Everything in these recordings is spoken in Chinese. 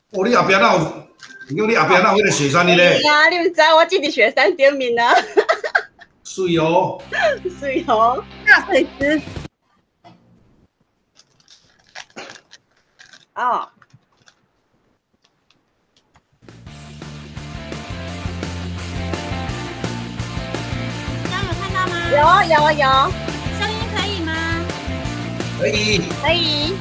哦，你后边哪有？因为你后边哪有迄个雪山的咧？ 啊，你唔知我这伫雪山顶面啊。 水哦， 水哦，大水池。哦。 刚有看到吗？ 有。 声音可以吗？ 可以。 可以。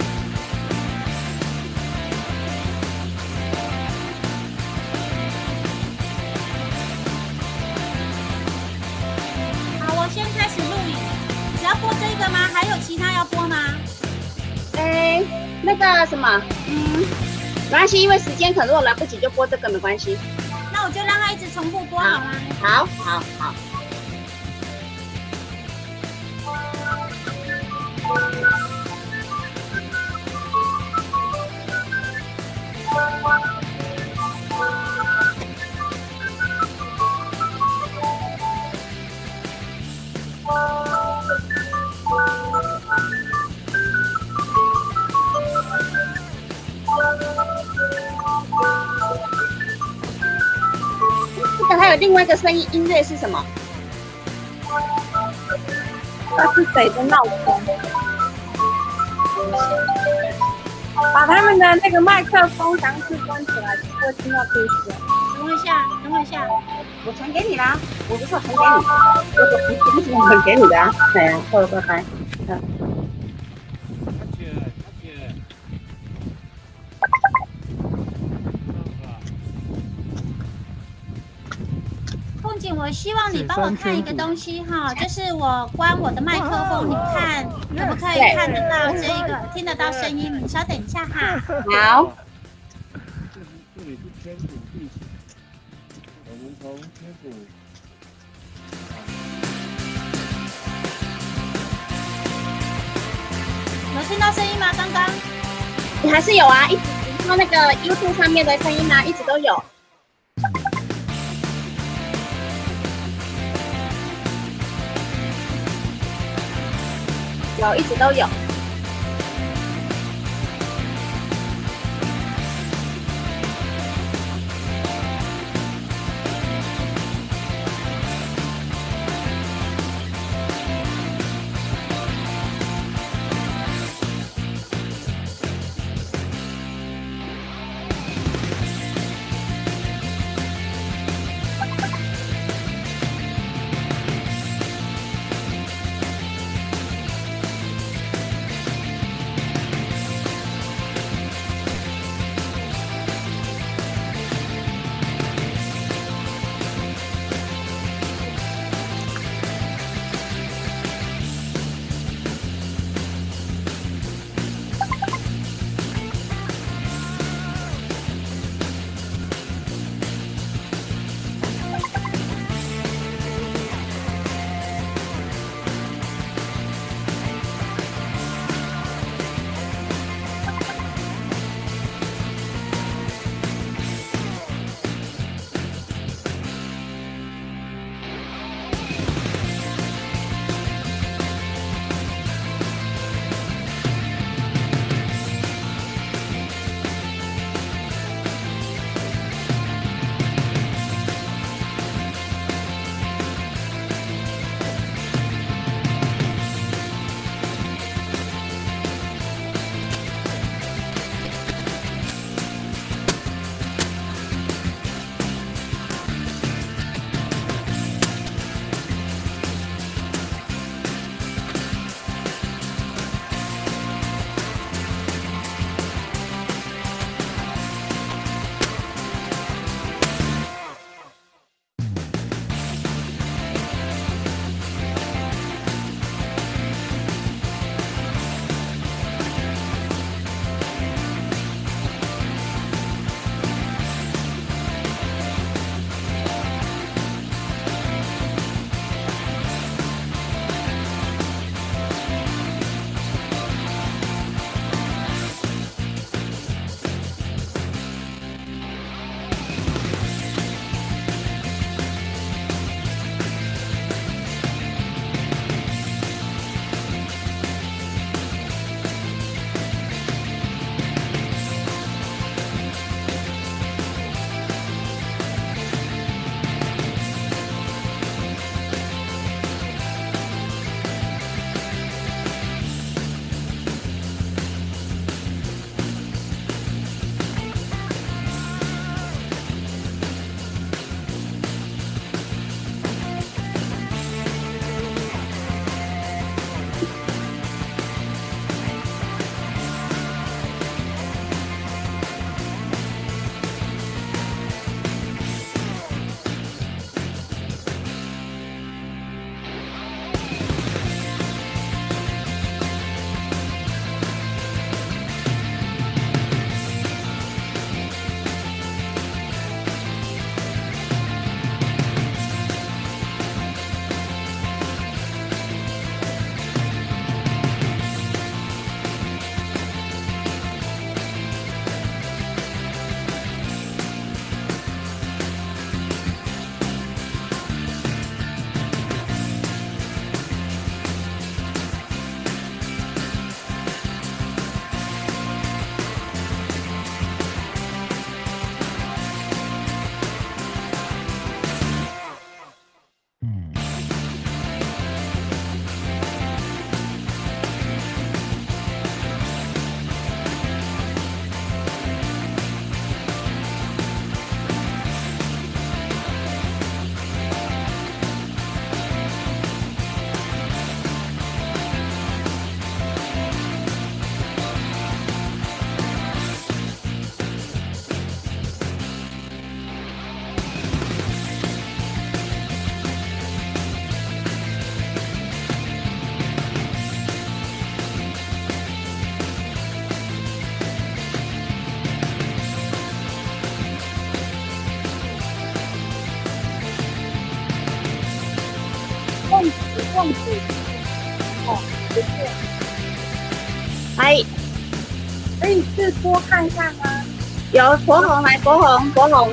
好，我先开始录影。只要播这个吗？还有其他要播吗？ 那个什么，没关系，因为时间可能如果来不及就播这个没关系。 那我就让它一直重复播好吗？ 好。这个还有另外一个声音，音乐是什么？它是谁的闹钟？把他们的那个麦克风档次关起来，就会听到故事。 等我一下， 我传给你啦，我不是传给你，我怎么传给你的啊？对啊，好了，拜拜。 凤姐，我希望你帮我看一个东西哈，就是我关我的麦克风，你看可不可以看得到这一个，听得到声音？你稍等一下哈。 好。 这里是天府地，我们从天府。 有听到声音吗？刚刚？ 你还是有啊，一直听到那个 YouTube 上面的声音啊，一直都有。一直都有。 哎， 可以试播看看吗？ 有国红来，国红，国红。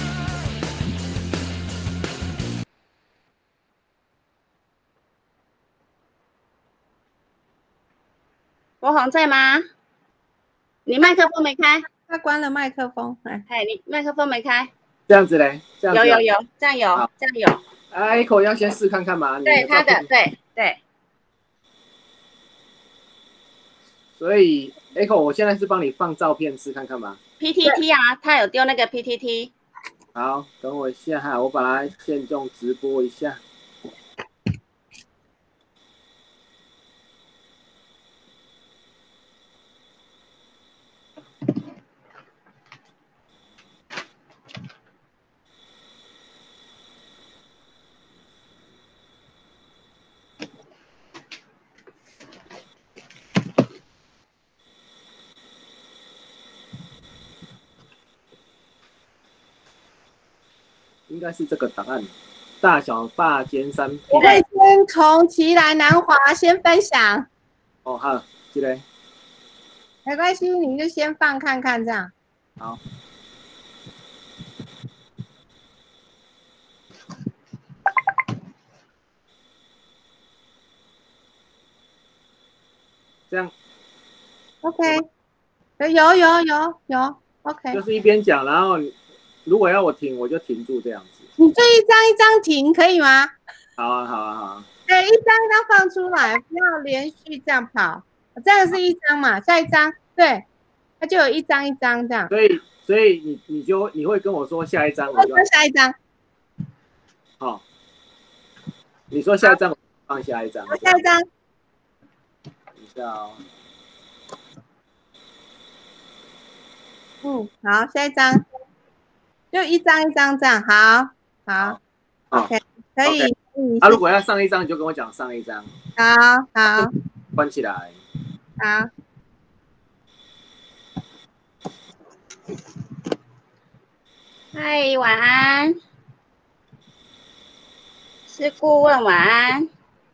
国红在吗？你麦克风没开？ 他关了麦克风，哎， 哎，你麦克风没开？ 这样子嘞，这样子有，这样有，这样有。 啊 ，Echo 要先试看看嘛。 对他的，对。 所以 Echo， 我现在是帮你放照片试看看吗 PTT 啊，他有丢那个 PTT。 好，等我一下哈，我把它先用直播一下。应该是这个档案，大小霸尖山。 我会先从奇来南华先分享。 哦，好，这个没关系，你就先放看看这样。 好。这样 OK，有 OK。 就是一边讲，然后如果要我停，我就停住这样子。 你这一张一张停可以吗？ 好啊，好啊，好啊。 对，一张一张放出来，不要连续这样跑。这样是一张嘛，下一张，对，它就有一张一张这样。 所以你会跟我说下一张， 我就下一张。 好，你说下一张，我放下一张。 下一张。 等一下哦。 好，下一张，就一张一张这样，好 ，OK， 可以。 啊，如果要上一张，你就跟我讲上一张。 好， 关起来。 好。 嗨，晚安，是顾问晚安。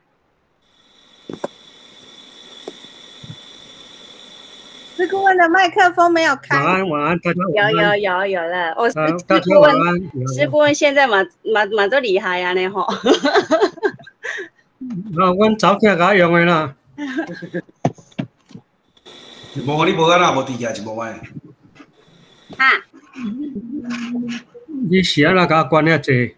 是顾问的麦克风没有开。 晚安，大家有了。我是大家晚安。 是顾问现在嘛都厉害啊，呢吼。 阮早起甲用的啦。无你无安那无伫遐是无爱。 哈。 你是安那甲关遐济？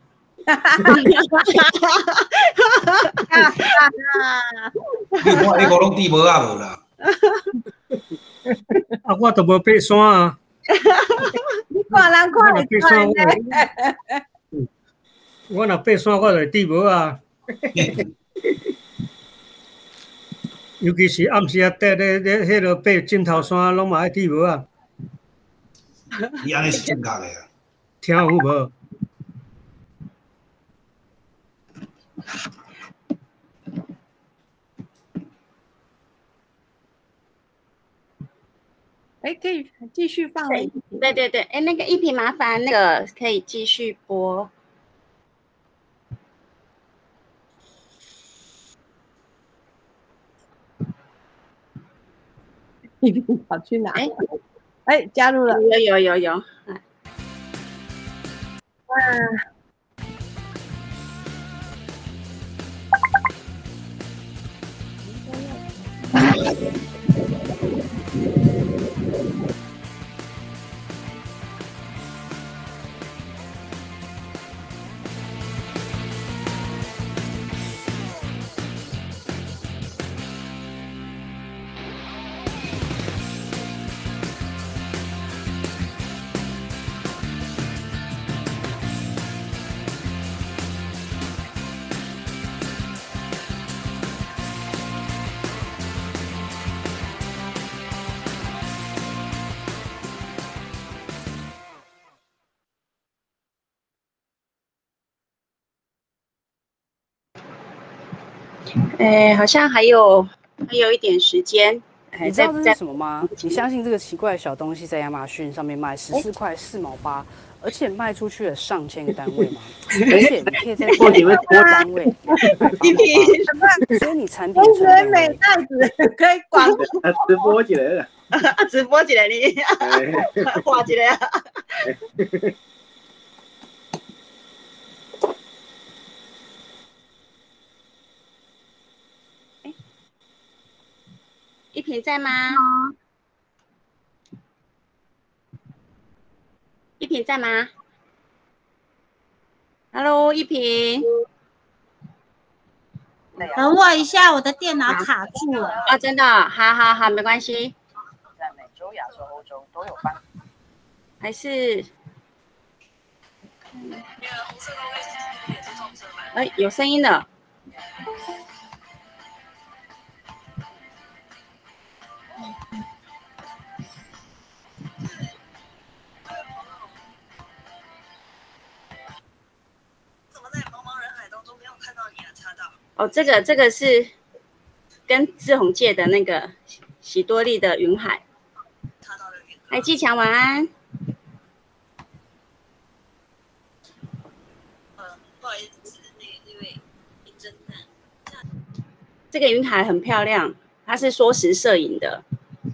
你看那个拢滴无啊无啦。啊，我都无爬山啊！ 你看人看会出来呢。我若爬山，我就滴无啊。尤其是暗时啊，伫咧迄落爬枕头山，拢嘛爱滴无啊。你安尼是正确的啊。听有无？ 哎，可以继续放了。 对，哎，那个一平麻烦那个可以继续播。 一平跑去哪？哎，加入了。 有。 哇。 好像还有一点时间， 哎你知道这是什么吗？你相信这个奇怪的小东西在亚马逊上面卖14块4毛8，而且卖出去了上千个单位吗？而且你可以在多单位一瓶， 所以你产品同学成本美袋子可以广告。 直播起来了， 直播起来你，画起来啊！一瓶在吗？一瓶在吗 ？Hello， 一瓶。 等我一下，我的电脑卡住了。 啊，真的，好，没关系。 在美洲、亚洲、欧洲都有办。 还是，哎，有声音了。哦，这个是跟志宏借的那个喜多利的云海。哎，季强晚安。不好意思，因为侦探。这个云海很漂亮，它是缩时摄影的。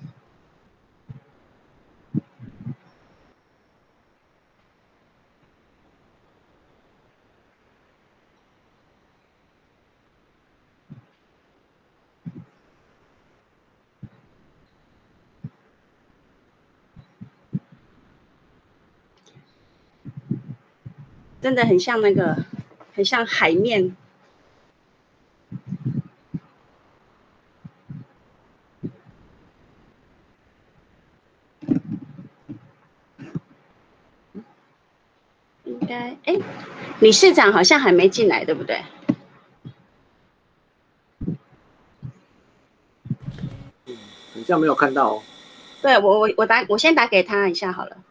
真的很像那个，很像海面。应该，哎，理事长好像还没进来，对不对？ 好像没有看到哦。 对，我先打给他一下好了。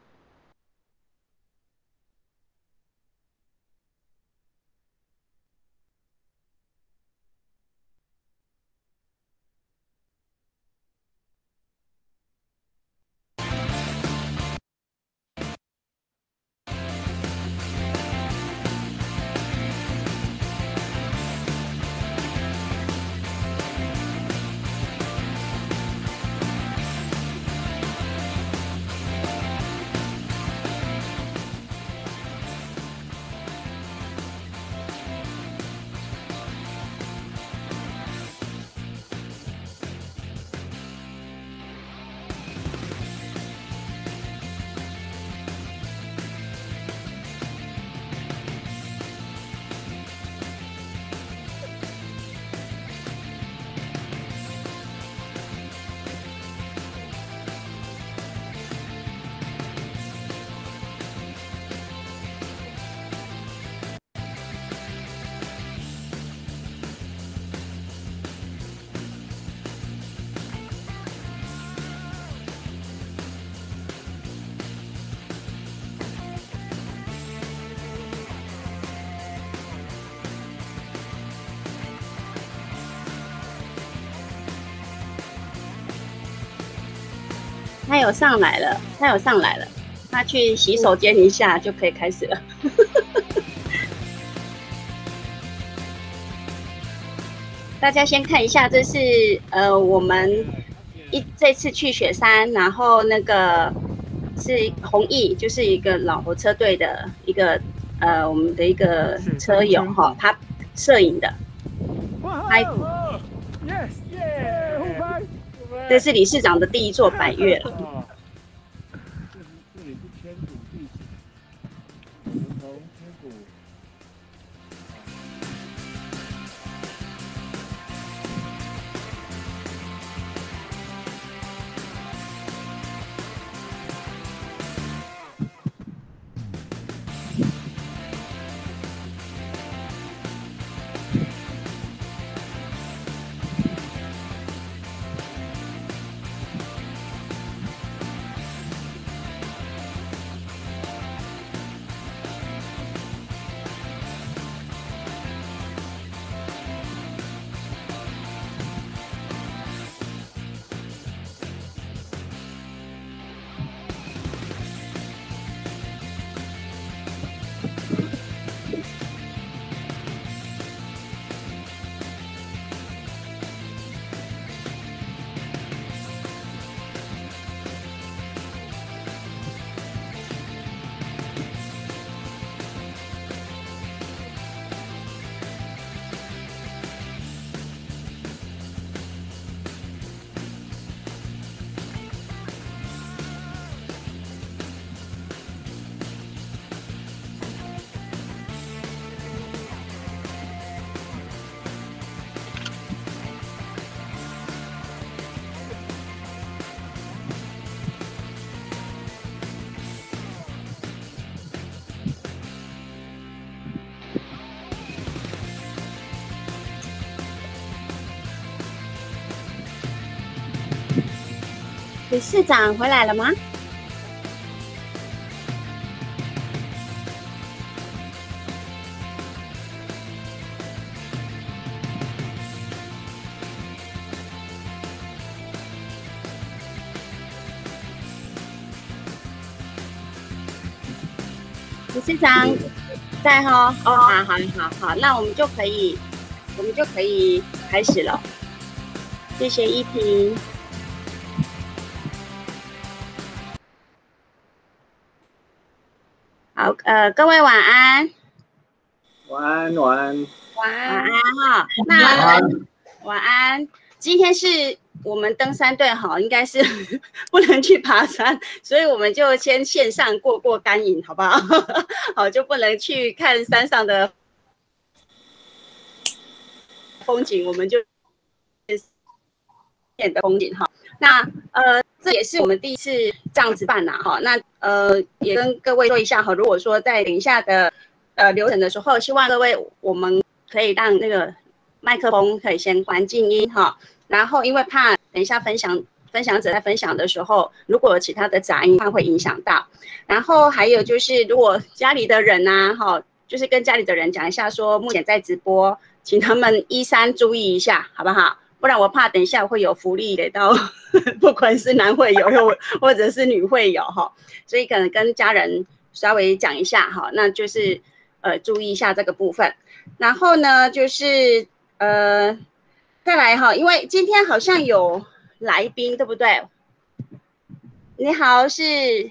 他有上来了，他去洗手间一下就可以开始了。大家先看一下，这是我们这次去雪山，然后那个是弘毅，就是一个老火车队的一个我们的一个车友哈，他摄影的拍图。这是理事长的第一座百岳了。 这里是天谷地形，我们从天谷。 理事长回来了吗？理事长在哈？哦，好，那我们就可以开始了。谢谢依萍。好，各位晚安。 晚安，晚安。 晚安哈。那晚安。今天是我们登山队哈，应该是不能去爬山，所以我们就先线上过干瘾，好不好？好，就不能去看山上的风景，我们就线的风景哈。那这也是我们第一次这样子办呐哈。那也跟各位说一下哈，如果说在等一下的流程的时候，希望各位我们可以让那个麦克风可以先关静音哈。然后因为怕等一下分享者在分享的时候，如果有其他的杂音，怕会影响到。然后还有就是，如果家里的人呐，哈，就是跟家里的人讲一下，说目前在直播，请他们依山注意一下，好不好？不然我怕等一下会有福利给到，不管是男会友或者是女会友哈，所以可能跟家人稍微讲一下哈，那就是注意一下这个部分。然后呢，就是再来哈，因为今天好像有来宾，对不对？你好，是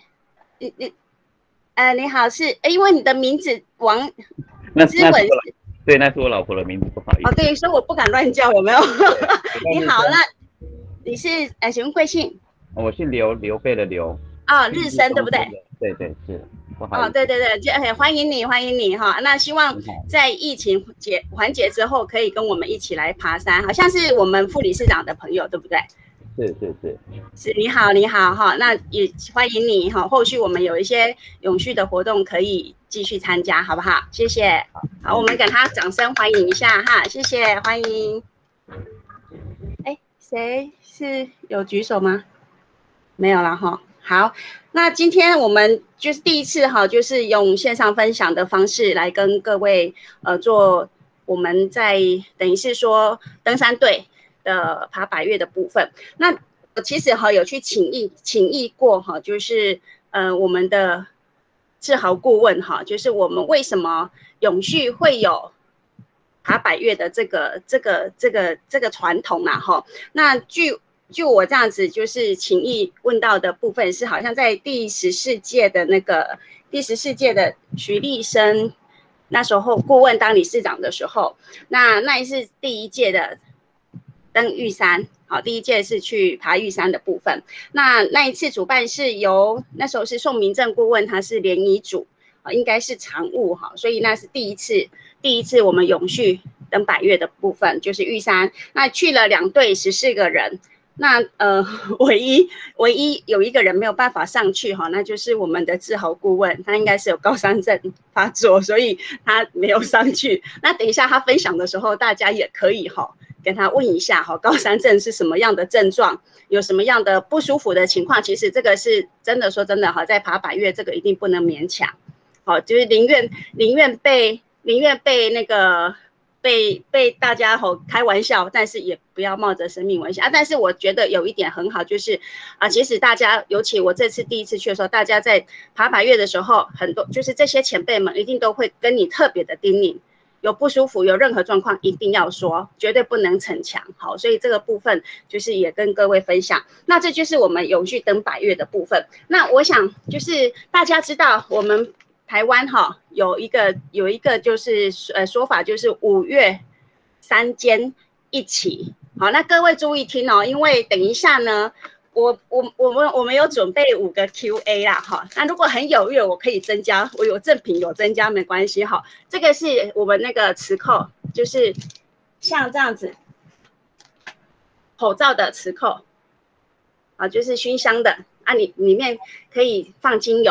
你好是，因为你的名字王之文， 对，那是我老婆的名字，不好意思。 哦，对，所以我不敢乱叫，有没有？你好，那你是请问贵姓？ 我姓刘，刘备的刘。 哦，日升对不对？ 对对是。哦， 对，欢迎你哈。那希望在疫情缓解之后，可以跟我们一起来爬山，好像是我们副理事长的朋友，对不对？是，你好哈。那也欢迎你哈。后续我们有一些永续的活动可以继续参加，好不好？谢谢。好，我们给他掌声欢迎一下哈，谢谢，欢迎。谁是有举手吗？没有了哈。好，那今天我们就是第一次哈，就是用线上分享的方式来跟各位做我们在等于是说登山队的爬百岳的部分。那我其实哈有去请益过哈，就是我们的志豪顾问哈，就是我们为什么永续会有爬百岳的这个传统啦哈。那就我这样子，就是请益问到的部分是，好像在第14届的徐立生那时候顾问当理事长的时候，那也是第1届的登玉山，好，第1届是去爬玉山的部分。那一次主办是由那时候是宋明正顾问，他是联谊组，应该是常务哈，所以那是第一次我们永续登百岳的部分，就是玉山，那去了2队14个人。那唯一有一个人没有办法上去哈，那就是我们的志豪顾问，他应该是有高山症发作，所以他没有上去。那等一下他分享的时候，大家也可以哈跟他问一下哈，高山症是什么样的症状，有什么样的不舒服的情况。其实这个是真的，说真的哈，在爬百岳这个一定不能勉强，好，就是宁愿被那个。被大家开玩笑，但是也不要冒着生命危险啊！但是我觉得有一点很好，就是其实大家，尤其我这次第一次去的时候，大家在爬百岳的时候，很多就是这些前辈们一定都会跟你特别的叮咛，有不舒服，有任何状况一定要说，绝对不能逞强。好，所以这个部分就是也跟各位分享。那这就是我们永续登百岳的部分。那我想就是大家知道我们。台湾哈有一个就是说法，就是5岳3间一起。好，那各位注意听哦，因为等一下呢，我们有准备5个 Q&A 啦哈。那如果很踊跃，我可以增加，我有赠品有增加没关系哈。这个是我们那个磁扣，就是像这样子口罩的磁扣，就是熏香的啊，你里面可以放精油。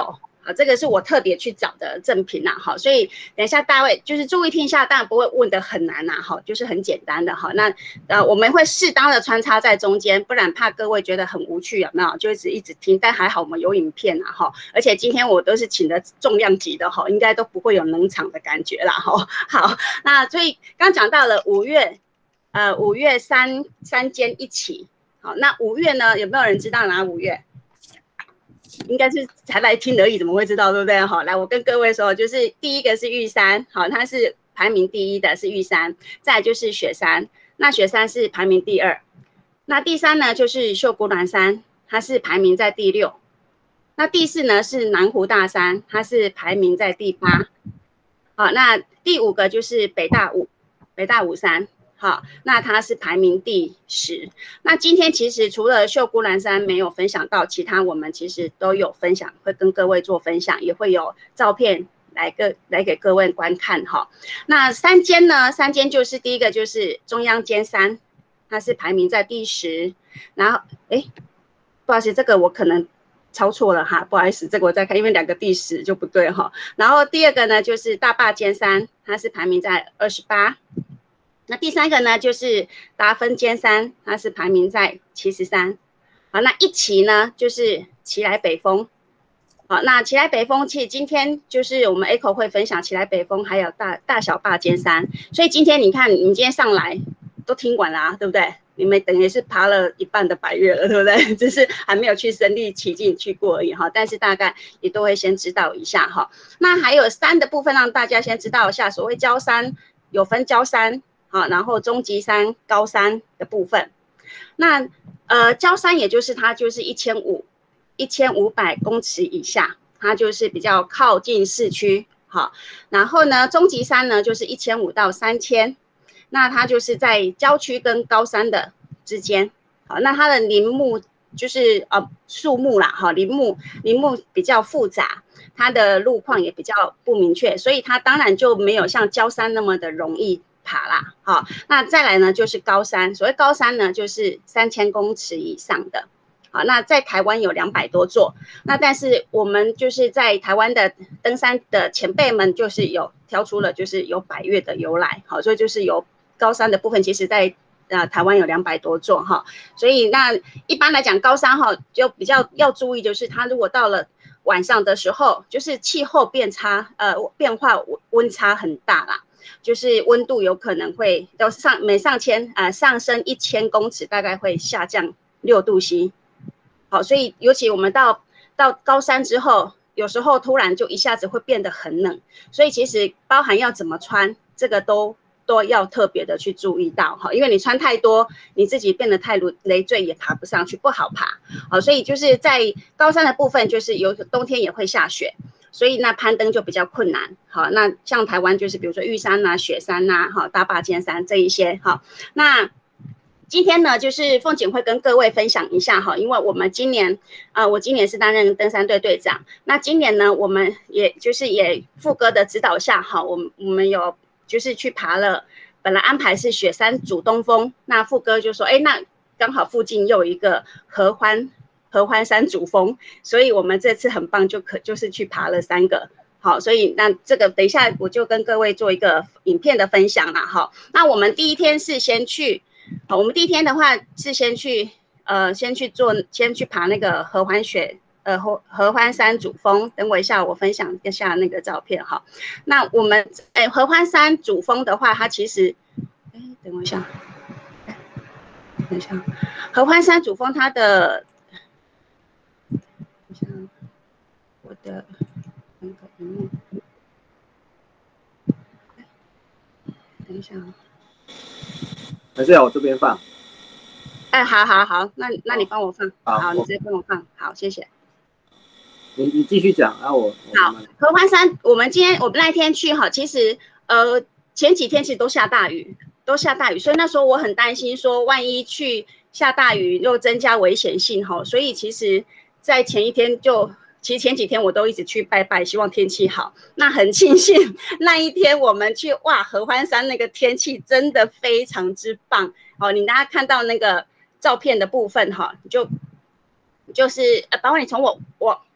这个是我特别去找的赠品啦，好，所以等一下大卫就是注意听一下，当然不会问的很难啦，好，就是很简单的，好，那我们会适当的穿插在中间，不然怕各位觉得很无趣，有没有？就一直听，但还好我们有影片啦，哈，而且今天我都是请的重量级的，哈，应该都不会有冷场的感觉啦，哈，好，那所以刚讲到了5月三间一起，好，那5月呢，有没有人知道哪5月？应该是才来听而已，怎么会知道，对不对？好，来，我跟各位说，就是第一个是玉山，好，它是排名第1的，是玉山，再来就是雪山，那雪山是排名第2，那第3呢就是秀姑峦山，它是排名在第6，那第4呢是南湖大山，它是排名在第8，好，那第5个就是北大武山。好，那它是排名第10。那今天其实除了秀姑峦山没有分享到，其他我们其实都有分享，会跟各位做分享，也会有照片来给各位观看哈。那3间呢，3间就是第一个就是中央尖山，它是排名在第10。然后不好意思，这个我可能抄错了哈，不好意思，这个我再看，因为2个第10就不对哈。然后第2个呢就是大霸尖山，它是排名在28。那第3个呢，就是达芬尖山，它是排名在73。好，那一期呢，就是奇来北峰。好，那奇来北峰，其实今天就是我们 Echo 会分享奇来北峰，还有大小霸尖山。所以今天你看，你们今天上来都听完了啊，对不对？你们等于是爬了一半的百岳了，对不对？只是还没有去身历其境去过而已哈，但是大概也都会先知道一下哈。那还有山的部分，让大家先知道一下，所谓郊山有分郊山。好，然后中级山、高山的部分，那郊山也就是它就是1500公尺以下，它就是比较靠近市区。好，然后呢，中级山呢就是1500到3000，那它就是在郊区跟高山的之间。好，那它的林木就是树木啦，哈，林木比较复杂，它的路况也比较不明确，所以它当然就没有像郊山那么的容易爬啦。好，那再来呢就是高山，所谓高山呢就是3000公尺以上的。好，那在台湾有200多座，那但是我们就是在台湾的登山的前辈们就是有挑出了就是有百岳的由来。好，所以就是有高山的部分，其实在台湾有200多座哈，所以那一般来讲高山哈就比较要注意，就是它如果到了晚上的时候，就是气候变化温差很大啦。就是温度有可能会每上升1000公尺，大概会下降6度C。好，所以尤其我们到高山之后，有时候突然就一下子会变得很冷，所以其实包含要怎么穿，这个都要特别的去注意到哈，因为你穿太多，你自己变得太累赘也爬不上去，不好爬。好，所以就是在高山的部分，就是冬天也会下雪。所以那攀登就比较困难。好，那像台湾就是比如说玉山啊、雪山啊、大霸尖山这一些。好，那今天呢就是凤锦会跟各位分享一下哈，因为我们今年我今年是担任登山队队长，那今年呢我们也副哥的指导下哈，我们有就是去爬了，本来安排是雪山主东峰，那副哥就说那刚好附近又有一个合欢山主峰，所以我们这次很棒，就是去爬了3个。好，所以那这个等一下我就跟各位做一个影片的分享啦。好，那我们第一天是我们第一天的话是先去爬那个合欢山主峰。等我一下，我分享一下那个照片哈。那我们合欢山主峰的话，它其实等我一下，合欢山主峰它的。我的那个屏幕，等一下还是要我这边放？ 好，那你帮我放，好，你直接帮我放，好，谢谢。 你继续讲，然后我好。合欢山，我们那天去哈，其实前几天其实都下大雨，所以那时候我很担心说，万一去下大雨又增加危险性哈，所以其实。在前几天我都一直去拜拜，希望天气好。那很庆幸那一天我们去合欢山那个天气真的非常之棒哦！大家看到那个照片的部分哈，就是包括你从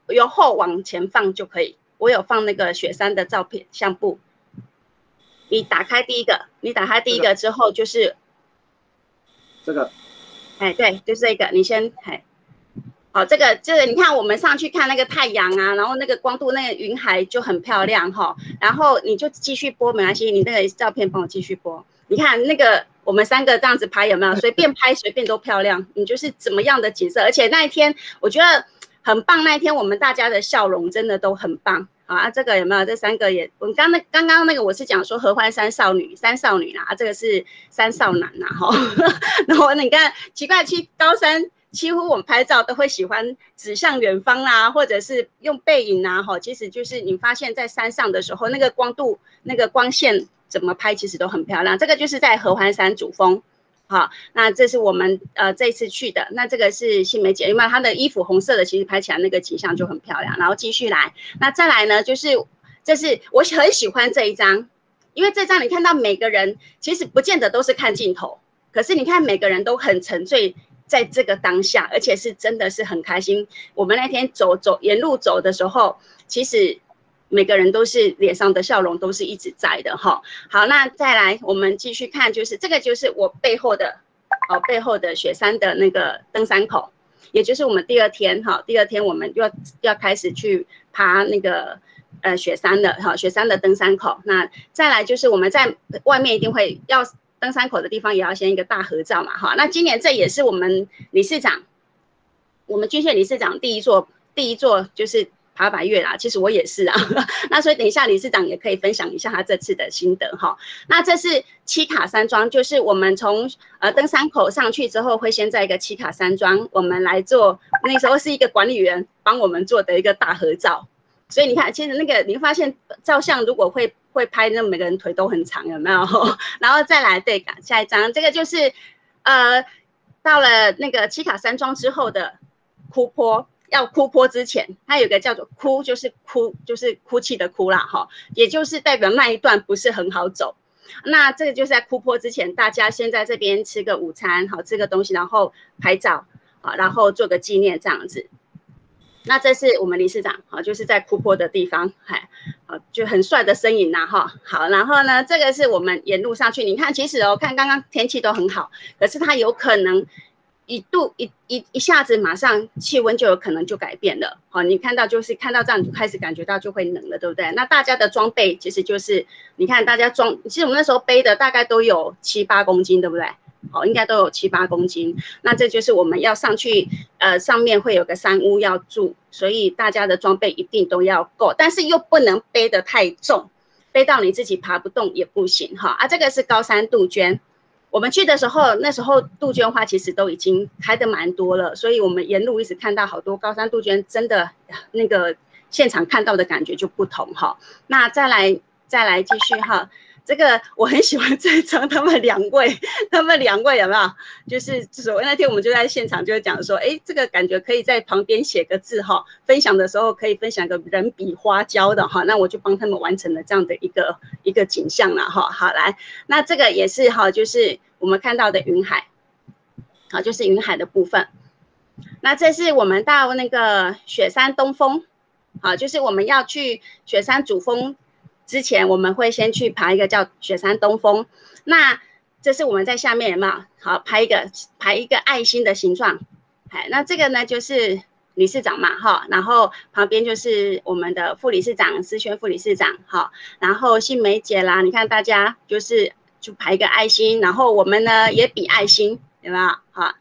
由后往前放就可以。我有放那个雪山的照片相簿。你打开第一个之后就是这个， 哎，对，就是这个，你先，哎，好，这个你看我们上去看那个太阳啊，然后那个光度，那个云海就很漂亮哈。然后你就继续播，没关系，你那个照片帮我继续播。你看那个我们3个这样子拍有没有？随便拍随便都漂亮，你就是怎么样的景色，而且那一天我觉得很棒，那一天我们大家的笑容真的都很棒。好啊，这个有没有？这3个也，我们刚刚那个我是讲说合欢3少女啦，啊，这个是3少男啦哈。然后你看，奇怪，去高山几乎我们拍照都会喜欢指向远方啦，或者是用背影啊哈。其实就是你发现在山上的时候，那个光度、那个光线怎么拍，其实都很漂亮。这个就是在合欢山主峰。好，那这是我们这一次去的，那这个是新梅姐，因为她的衣服红色的，其实拍起来那个景象就很漂亮。然后继续来，那再来呢，就是这是我很喜欢这一张，因为这张你看到每个人其实不见得都是看镜头，可是你看每个人都很沉醉在这个当下，而且是真的是很开心。我们那天沿路走的时候，其实每个人都是脸上的笑容都是一直在的哈。好，那再来我们继续看，就是这个就是我背后的雪山的那个登山口，也就是我们第二天我们要开始去爬那个雪山的雪山的登山口。那再来就是我们在外面一定会要登山口的地方也要先一个大合照嘛哈。那今年这也是我们理事长，我们军械理事长第一座就是爬百岳啦，其实我也是啊。那所以等一下理事长也可以分享一下他这次的心得哈。那这是七卡山庄，就是我们从登山口上去之后，会先在一个七卡山庄，我们来做，那时候是一个管理员帮我们做的一个大合照。所以你看，其实那个你会发现照相如果会拍，那每个人腿都很长，有没有？然后再来对下一张，这个就是到了那个七卡山庄之后的哭坡。要哭坡之前，它有个叫做哭，就是哭泣的哭啦哈，也就是代表那一段不是很好走。那这个就是在哭坡之前，大家先在这边吃个午餐，好，吃个东西，然后拍照，好，然后做个纪念这样子。那这是我们理事长，好，就是在哭坡的地方，好，就很帅的身影啦哈。好，然后呢，这个是我们沿路上去，你看，其实看刚刚天气都很好，可是它有可能。一下子马上气温就有可能就改变了，好，你看到这样你就开始感觉到就会冷了，对不对？那大家的装备其实就是你看大家其实我们那时候背的大概都有7、8公斤，对不对？好，应该都有7、8公斤。那这就是我们要上去，上面会有个山屋要住，所以大家的装备一定都要够，但是又不能背得太重，背到你自己爬不动也不行哈。啊，这个是高山杜鹃。我们去的时候，那时候杜鹃花其实都已经开得蛮多了，所以我们沿路一直看到好多高山杜鹃，真的那个现场看到的感觉就不同哈。那再来继续哈，这个我很喜欢这一张，他们两位有没有？就是所谓那天我们就在现场就讲说，哎，这个感觉可以在旁边写个字哈，分享的时候可以分享个人比花椒的哈，那我就帮他们完成了这样的一个景象了哈。好，来，那这个也是哈，就是我们看到的云海，好，就是云海的部分。那这是我们到那个雪山东峰，好，就是我们要去雪山主峰之前，我们会先去爬一个叫雪山东峰。那这是我们在下面有没有？好，排一个爱心的形状。那这个呢就是理事长嘛，哈，然后旁边就是我们的副理事长思萱副理事长，哈，然后杏梅姐啦，你看大家就排一个爱心，然后我们呢也比爱心，有没有？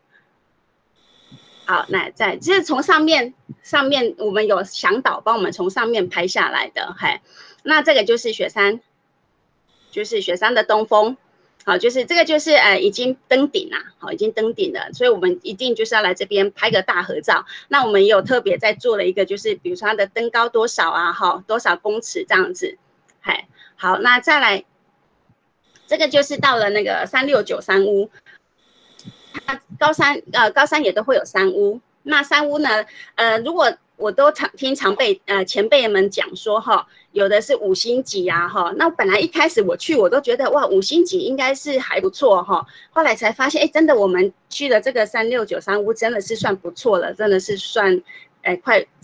好，那这是从上面我们有向导帮我们从上面拍下来的，那这个就是雪山的东峰，好，就是这个就是已经登顶啦，好，已经登顶了，所以我们一定就是要来这边拍个大合照。那我们也有特别在做了一个，就是比如说它的登高多少啊，哈，多少公尺这样子，好，那再来，这个就是到了那个369山屋，高山也都会有山屋，那山屋呢，如果我都听前辈们讲说哈，有的是5星级啊哈。那本来一开始我去我都觉得哇5星级应该是还不错哈，后来才发现真的我们去的这个369山屋真的是算不错了，真的是算快在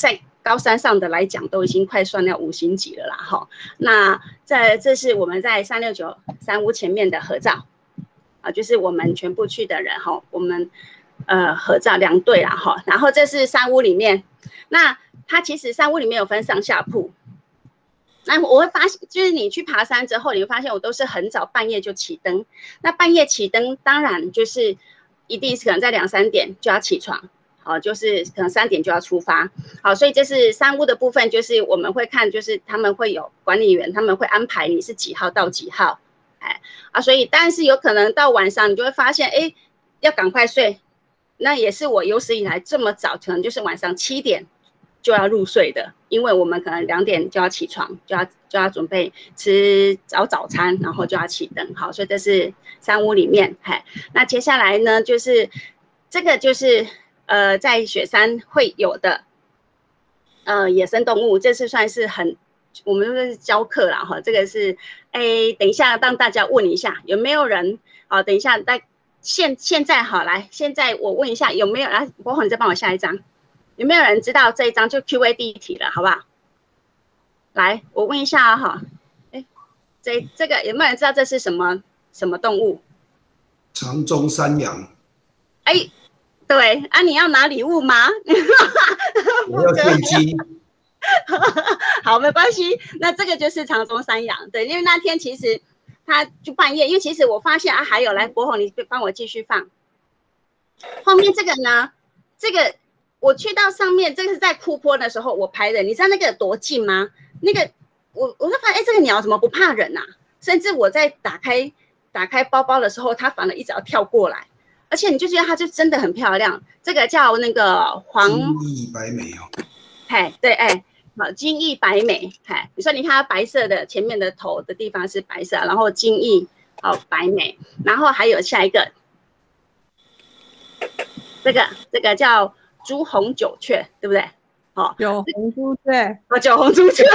高山上的来讲，都已经快算到5星级了啦哈。那这是我们在369山屋前面的合照啊，就是我们全部去的人哈，我们合照2队啦哈。然后这是山屋里面，那它其实山屋里面有分上下铺。那我会发现，就是你去爬山之后，你会发现我都是很早半夜就起灯。那半夜起灯，当然就是一定是可能在2、3点就要起床，好，就是可能3点就要出发，好，所以这是山屋的部分，就是我们会看，就是他们会有管理员，他们会安排你是几号到几号，所以但是有可能到晚上你就会发现，哎，要赶快睡，那也是我有史以来这么早，可能就是晚上7点。就要入睡的，因为我们可能2点就要起床，就要准备吃早餐，然后就要起灯。好，所以这是山屋里面。那接下来呢，就是这个就是在雪山会有的野生动物，这是算是我们是教课啦哈。这个是等一下让大家问一下有没有人好，等一下现在好来，现在我问一下有没有来，博宏你再帮我下一张。有没有人知道这一张就 Q&A 第1题了，好不好？来，我问一下哈，这个有没有人知道这是什么动物？ 长鬃山羊。 对啊，你要拿礼物吗？ 我要现金。 好，没关系。那这个就是长鬃山羊，对，因为那天其实他就半夜，因为其实我发现还有来博宏，你帮我继续放。后面这个呢，这个。我去到上面，这个是在库坡的时候我拍的，你知道那个有多近吗？那个我就发现，这个鸟怎么不怕人啊？甚至我在打开包包的时候，它反而一直要跳过来，而且你就觉得它就真的很漂亮。这个叫那个金翼白眉哦。 对，好，金翼白眉，你说你看它白色的前面的头的地方是白色，然后金翼白眉，然后还有下一个，这个叫。朱红九雀，对不对？ 九红朱雀， 九红朱雀。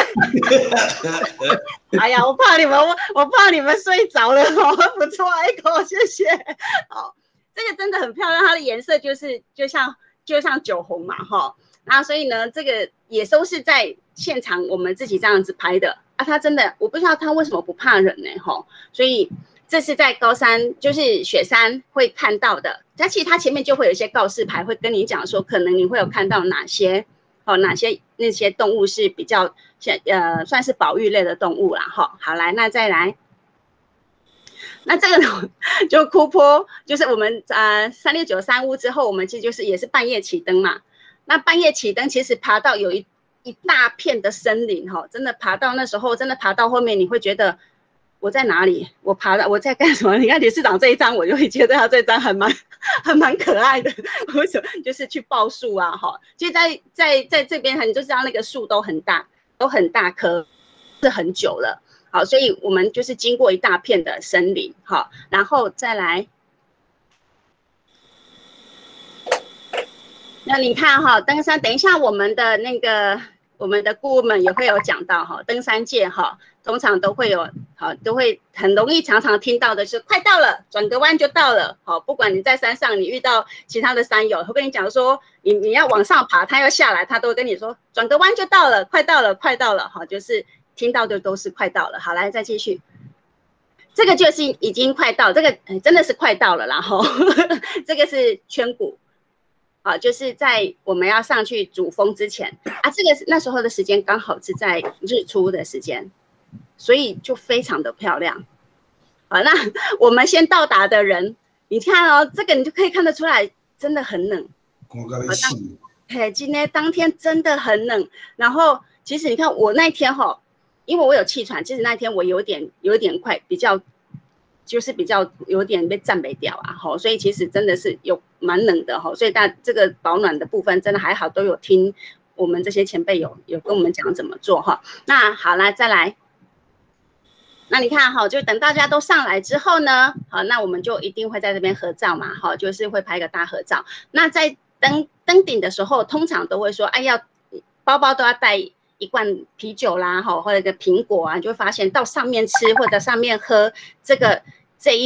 哎呀，我怕你们睡着了，不错 ，Echo， 谢谢。好，这个真的很漂亮，它的颜色就像酒红嘛，那所以呢，这个也都是在现场我们自己这样子拍的啊。它真的，我不知道它为什么不怕人呢？所以。这是在高山，就是雪山会看到的。它其实它前面就会有一些告示牌，会跟你讲说，可能你会有看到哪些那些动物是比较算是保育类的动物啦。好来，那再来，那这个呢就库坡，就是我们369山屋之后，我们其实就是也是半夜起灯嘛。那半夜起灯，其实爬到有一大片的森林真的爬到那时候，真的爬到后面，你会觉得。我在哪里？我在干什么？你看理事长这一张，我就会觉得他这张还蛮可爱的。为什么？就是去报树啊，其实在这边，你就知道那个树都很大棵，是很久了。好，所以我们就是经过一大片的森林，然后再来。那你看登山，等一下我们的顾问们也会有讲到登山界通常都会有都会很容易常常听到的是快到了，转个弯就到了。不管你在山上，你遇到其他的山友，会跟你讲说你要往上爬，他要下来，他都会跟你说转个弯就到了，快到了，快到了。就是听到的都是快到了。好，来再继续，这个就是已经快到，这个真的是快到了啦。这个是圈谷。就是在我们要上去主峰之前这个那时候的时间刚好是在日出的时间，所以就非常的漂亮。那我们先到达的人，你看这个你就可以看得出来，真的很冷。今天当天真的很冷。然后其实你看我那天因为我有气喘，其实那天我有点快，比较有点被赞美掉所以其实真的是蛮冷的所以这个保暖的部分真的还好，都有听我们这些前辈有跟我们讲怎么做那好啦，再来，那你看就等大家都上来之后呢，那我们就一定会在这边合照嘛就是会拍个大合照。那在登顶的时候，通常都会说要包包都要带一罐啤酒啦或者一个苹果你就会发现到上面吃或者上面喝这一杯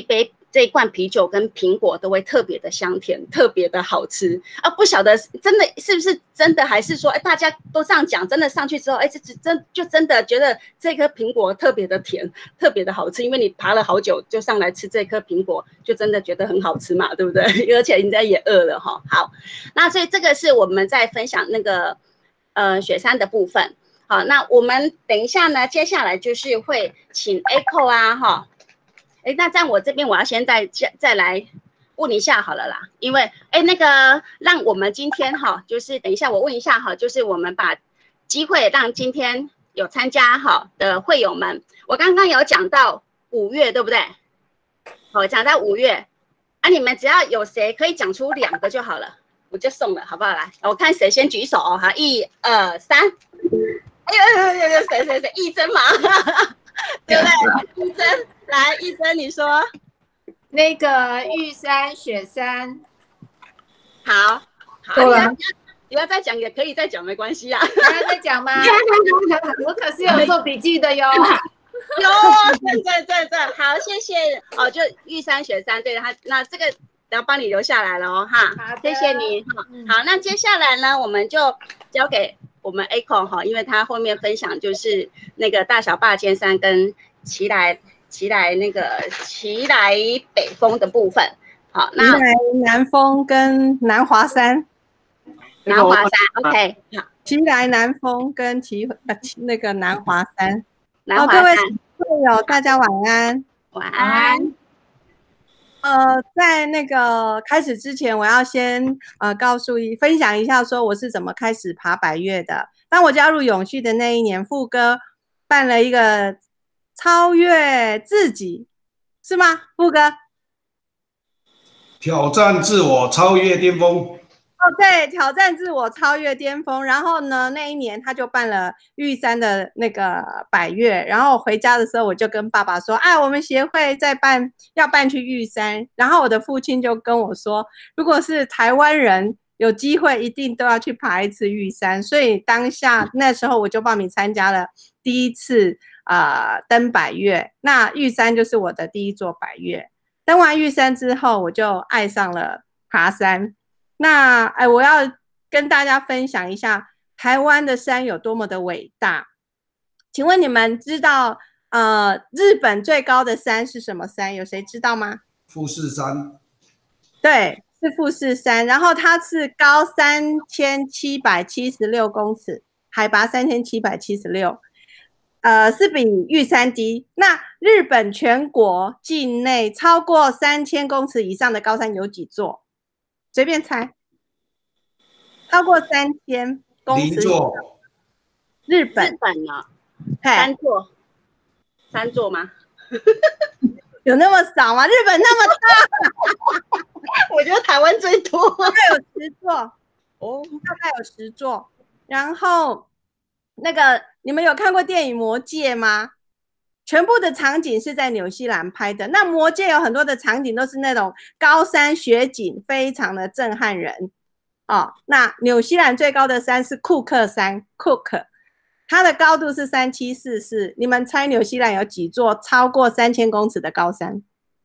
这一罐啤酒跟苹果都会特别的香甜，特别的好吃啊！不晓得真的是不是真的，还是说，大家都这样讲，真的上去之后，真的觉得这颗苹果特别的甜，特别的好吃，因为你爬了好久就上来吃这颗苹果，就真的觉得很好吃嘛，对不对？而且人家也饿了哈。好，那所以这个是我们在分享那个雪山的部分。好，那我们等一下呢，接下来就是会请 Echo 啊，哈。那这样我这边我要先再来问一下好了啦，因为那个让我们今天哈，就是等一下我问一下哈，就是我们把机会让今天有参加哈的会友们，我刚刚有讲到5月对不对？好，讲到5月啊，你们只要有谁可以讲出2个就好了，我就送了，好不好？来，我看谁先举手哦，哈，1、2、3，谁义珍嘛，对不对？义珍。来，义珍，你说那个玉山、雪山， 好，你要再讲也可以再讲，没关系啊。 还要再讲吗？我可是有做笔记的哟。 有，对，好，谢谢哦。就玉山、雪山，对他，那这个要帮你留下来了哦，哈。谢谢你。好，那接下来呢，我们就交给我们 Echo 哈，因为他后面分享就是那个大小霸尖山跟奇来北峰的部分，好，那奇来南峰跟南华山 ，OK， 好， 奇来南峰跟那个南华山， 南华山，各位会友大家晚安， 晚安。 在那个开始之前，我要先分享一下，说我是怎么开始爬百岳的。当我加入永续的那一年，富哥办了一个超越自己，是吗？富哥， 挑战自我，超越巅峰。 对，挑战自我，超越巅峰。然后呢，那一年他就办了玉山的那个百岳。然后回家的时候，我就跟爸爸说：“我们协会要办去玉山。”然后我的父亲就跟我说：“如果是台湾人，有机会一定都要去爬一次玉山。”所以那时候我就报名参加了第一次登百岳。那玉山就是我的第一座百岳。登完玉山之后，我就爱上了爬山。那我要跟大家分享一下台湾的山有多么的伟大。请问你们知道日本最高的山是什么山？有谁知道吗？ 富士山。 对，是富士山。然后它是高3776公尺，海拔3776，是比玉山低。那日本全国境内超过3000公尺以上的高山有几座？随便猜，超过3000公尺。 0座。 日本呢？3座吗？ 有那么少吗？日本那么大， 我觉得台湾最多， 大概有10座哦，大概有10座。然后那个你们有看过电影《魔戒》吗？全部的场景是在纽西兰拍的。那魔戒有很多的场景都是那种高山雪景，非常的震撼人哦。那纽西兰最高的山是库克山 ，Cook， 它的高度是3744。你们猜纽西兰有几座超过3000公尺的高山？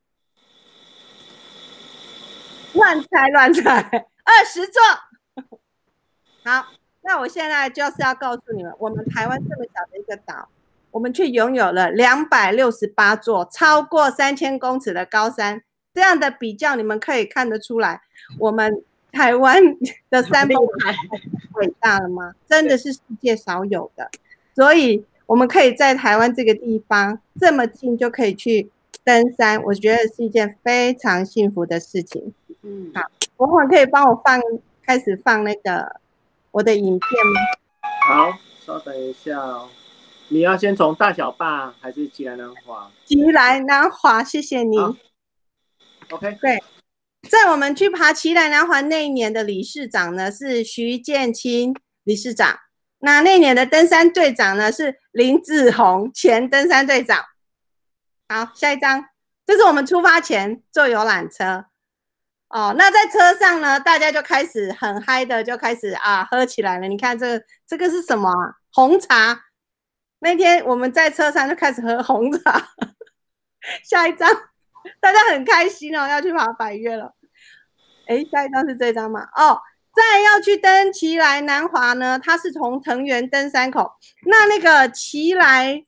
乱猜，20座。好，那我现在就是要告诉你们，我们台湾这么小的一个岛，我们却拥有了268座超过3000公尺的高山。这样的比较，你们可以看得出来，我们台湾的山峰伟大了吗？真的是世界少有的。所以我们可以在台湾这个地方这么近就可以去登山，我觉得是一件非常幸福的事情。好，博宏可以帮我开始放那个我的影片吗？ 好，稍等一下哦。你要先从大小霸还是奇来南华？ 奇来南华，谢谢你。 OK， 对，在我们去爬奇来南华那一年的理事长呢是徐建清理事长，那年的登山队长呢是林志宏前登山队长。好，下一张，这是我们出发前坐游览车。哦，那在车上呢，大家就开始很嗨的，就开始喝起来了。你看这个是什么啊？红茶。那天我们在车上就开始喝红茶。下一张， 大家很开心哦，要去爬百岳了。哎，下一张是这张吗？哦，再要去登奇来南华呢，它是从藤原登山口。那个奇来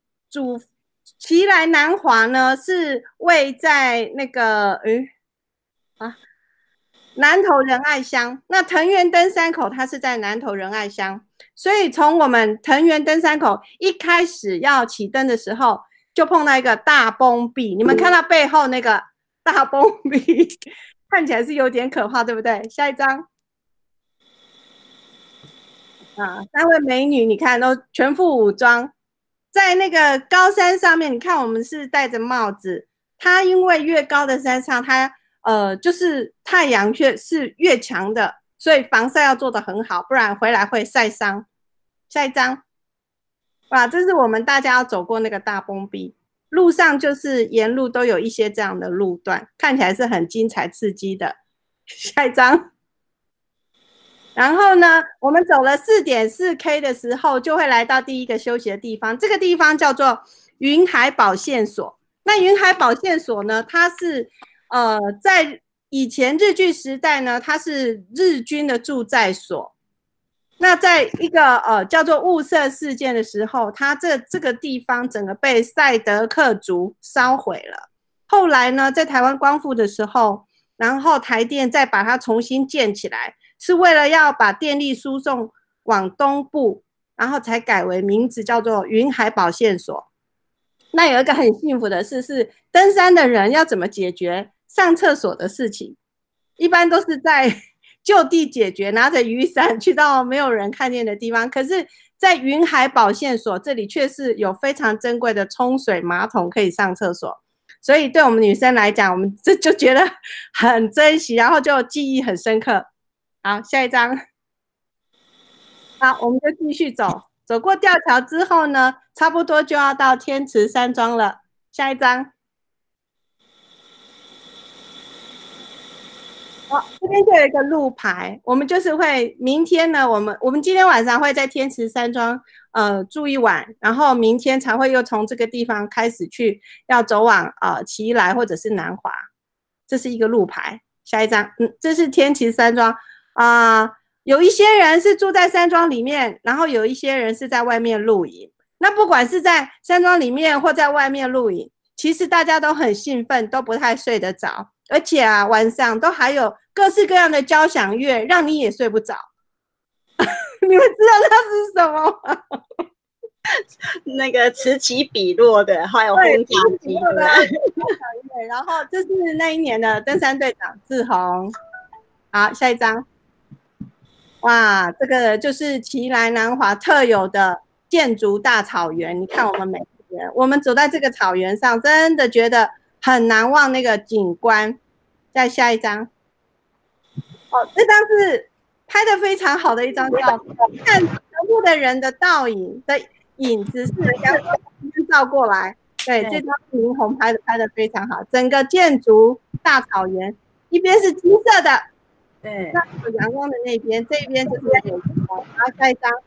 南华呢，是位在那个南投仁爱乡。那藤原登山口它是在南投仁爱乡，所以从我们藤原登山口一开始要起登的时候，就碰到一个大崩壁。你们看到背后那个大崩壁，看起来是有点可怕，对不对？下一张。3位美女，你看都全副武装，在那个高山上面，你看我们是戴着帽子。它因为越高的山上，它就是太阳是越强的，所以防晒要做得很好，不然回来会晒伤。下一张，哇，这是我们大家要走过那个大崩壁，路上就是沿路都有一些这样的路段，看起来是很精彩刺激的。下一张。然后呢，我们走了 4.4K 的时候，就会来到第一个休息的地方。这个地方叫做云海保健所。那云海保健所呢，它是在以前日据时代呢，它是日军的驻在所。那在一个叫做雾社事件的时候，它这个地方整个被赛德克族烧毁了。后来呢，在台湾光复的时候，然后台电再把它重新建起来。是为了要把电力输送往东部，然后才改为名字叫做云海保健所。那有一个很幸福的事是，登山的人要怎么解决上厕所的事情，一般都是在就地解决，拿着雨伞去到没有人看见的地方。可是在云海保健所这里却是有非常珍贵的冲水马桶可以上厕所，所以对我们女生来讲，我们这就觉得很珍惜，然后就记忆很深刻。好，下一张。好，我们就继续走。走过吊桥之后呢，差不多就要到天池山庄了。下一张。这边就有一个路牌，我们就是会明天呢，我们今天晚上会在天池山庄住一晚，然后明天才会又从这个地方开始去，要走往奇来或者是南华。这是一个路牌。下一张，这是天池山庄。有一些人是住在山庄里面，然后有一些人是在外面露营。那不管是在山庄里面或在外面露营，其实大家都很兴奋，都不太睡得着，而且晚上都还有各式各样的交响乐，让你也睡不着。你们知道它是什么吗？ 那个此起彼落的，还有轰炸机的。 然后这是那一年的登山队长志宏。好，下一张。哇，这个就是奇来南华特有的建筑大草原。你看我们每个人，我们走在这个草原上，真的觉得很难忘那个景观。再下一张。这张是拍的非常好的一张照片，看全部的人的倒影的影子是人家照过来。对，这张明红拍的非常好，整个建筑大草原，一边是金色的。对，那有阳光的那边，这边就是有阳光。然后下一张，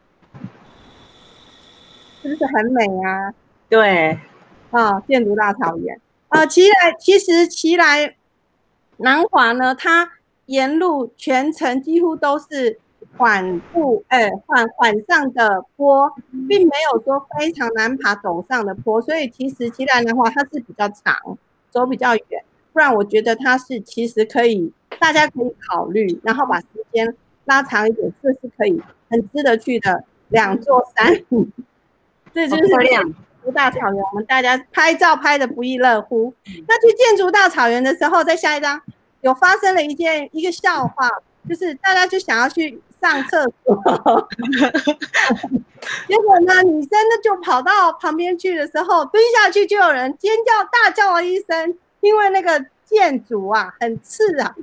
是不是很美啊？ 对， 建筑大草原。其实奇来南华呢，它沿路全程几乎都是缓上的坡，并没有说非常难爬陡上的坡，所以其实奇来南华它是比较长，走比较远。不然我觉得它是其实可以，大家可以考虑，然后把时间拉长一点，这是可以很值得去的2座山。这就是建筑大草原，我们大家拍照拍的不亦乐乎。那去建筑大草原的时候，再下一张有发生了一个笑话，就是大家就想要去上厕所，结果呢，女生呢就跑到旁边去的时候，蹲下去就有人尖叫大叫了一声。因为那个建筑很刺啊，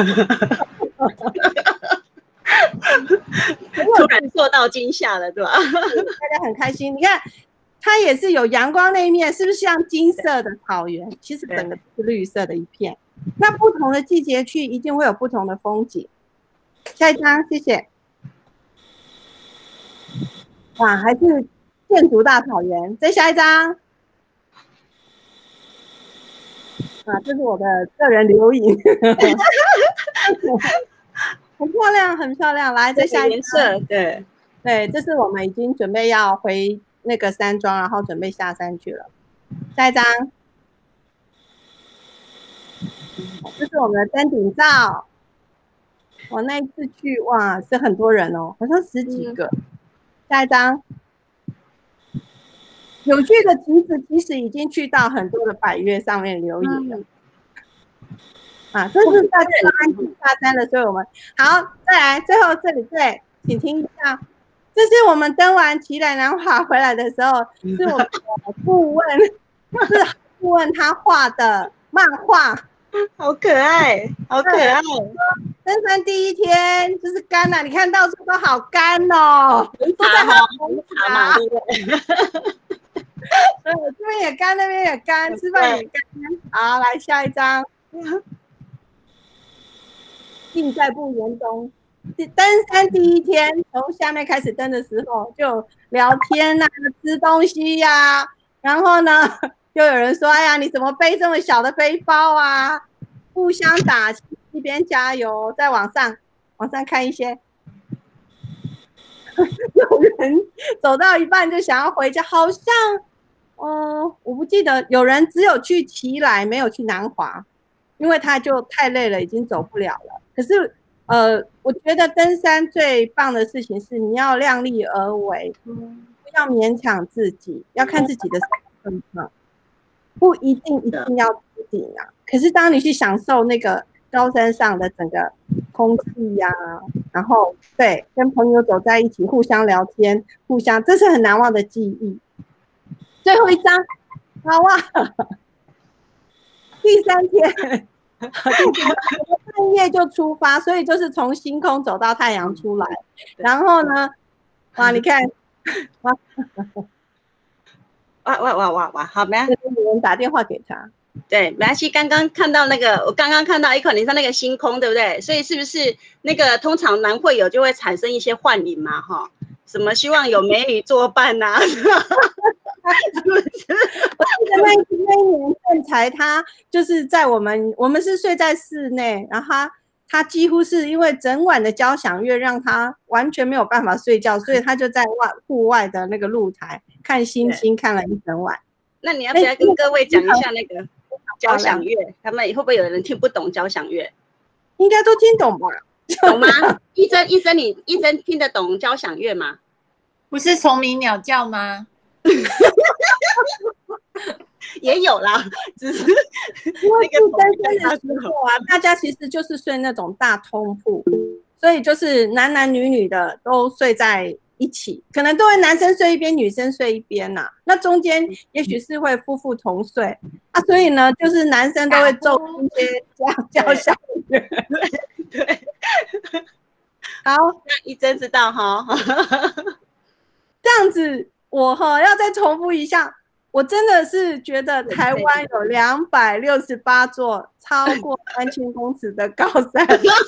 突然受到惊吓了，对吧？大家很开心。你看，它也是有阳光那一面，是不是像金色的草原？其实整个是绿色的一片。那不同的季节去，一定会有不同的风景。下一张，谢谢。哇，还是建筑大草原。再下一张。 这是我的个人留影，很漂亮，很漂亮。来，再下一颜色，对， 这是我们已经准备要回那个山庄，然后准备下山去了。下一张，这是我们的登顶照。我那一次去，哇，是很多人哦，好像10几个。下一张，有趣的旗子其实已经去到很多的百岳上面留影了。这是大家安静下山了，所以我们好，再来，最后这里请听一下，这是我们登完奇莱南华回来的时候，是我们的顾问他画的漫画， 好可爱，好可爱。 登山第一天就是干了，你看到处都好干哦，都在喝红茶嘛，对不对？这边也干，那边也干，吃饭也干。好，来下一张。尽在不言中。登山第一天，从下面开始登的时候就聊天啊，吃东西呀，然后呢，又有人说：“哎呀，你怎么背这么小的背包啊？”互相打气，一边加油，再往上看一些。有人走到一半就想要回家，好像，我不记得，有人只有去奇莱，没有去南华，因为他就太累了，已经走不了了。可是，我觉得登山最棒的事情是你要量力而为，不要勉强自己，要看自己的状况，不一定要登顶啊。可是当你去享受那个高山上的整个空气呀，然后跟朋友走在一起，互相聊天，这是很难忘的记忆。最后一张，好啊，第3天。半夜就出发，所以就是从星空走到太阳出来。然后呢，哇，你看，哇， 好没？ 有人打电话给他。 对，没关系。刚刚看到那个，我刚刚看到1.03那个星空，对不对？所以是不是那个通常男会友就会产生一些幻影嘛？哈，什么希望有美女作伴呐、是不是？ 我记得那一年正财他就是在我们是睡在室内，然后他几乎是因为整晚的交响乐让他完全没有办法睡觉，所以他就在户外的那个露台看星星看了一整晚。那你要不要跟各位讲一下那个交响乐？他们会不会有人听不懂交响乐？ 应该都听懂吧？ 懂吗？一真听得懂交响乐吗？ 不是虫鸣鸟叫吗？ 也有啦，只是因为住登山的时候啊，大家其实就是睡那种大通铺，所以就是男女的都睡在一起，可能都会男生睡一边，女生睡一边呐。那中间也许是会夫妇同睡啊，所以呢，就是男生都会奏一些交响乐。 对， 好， 一真知道哈。 这样子，我要再重复一下。我真的是觉得台湾有268座超过3000公尺的高山，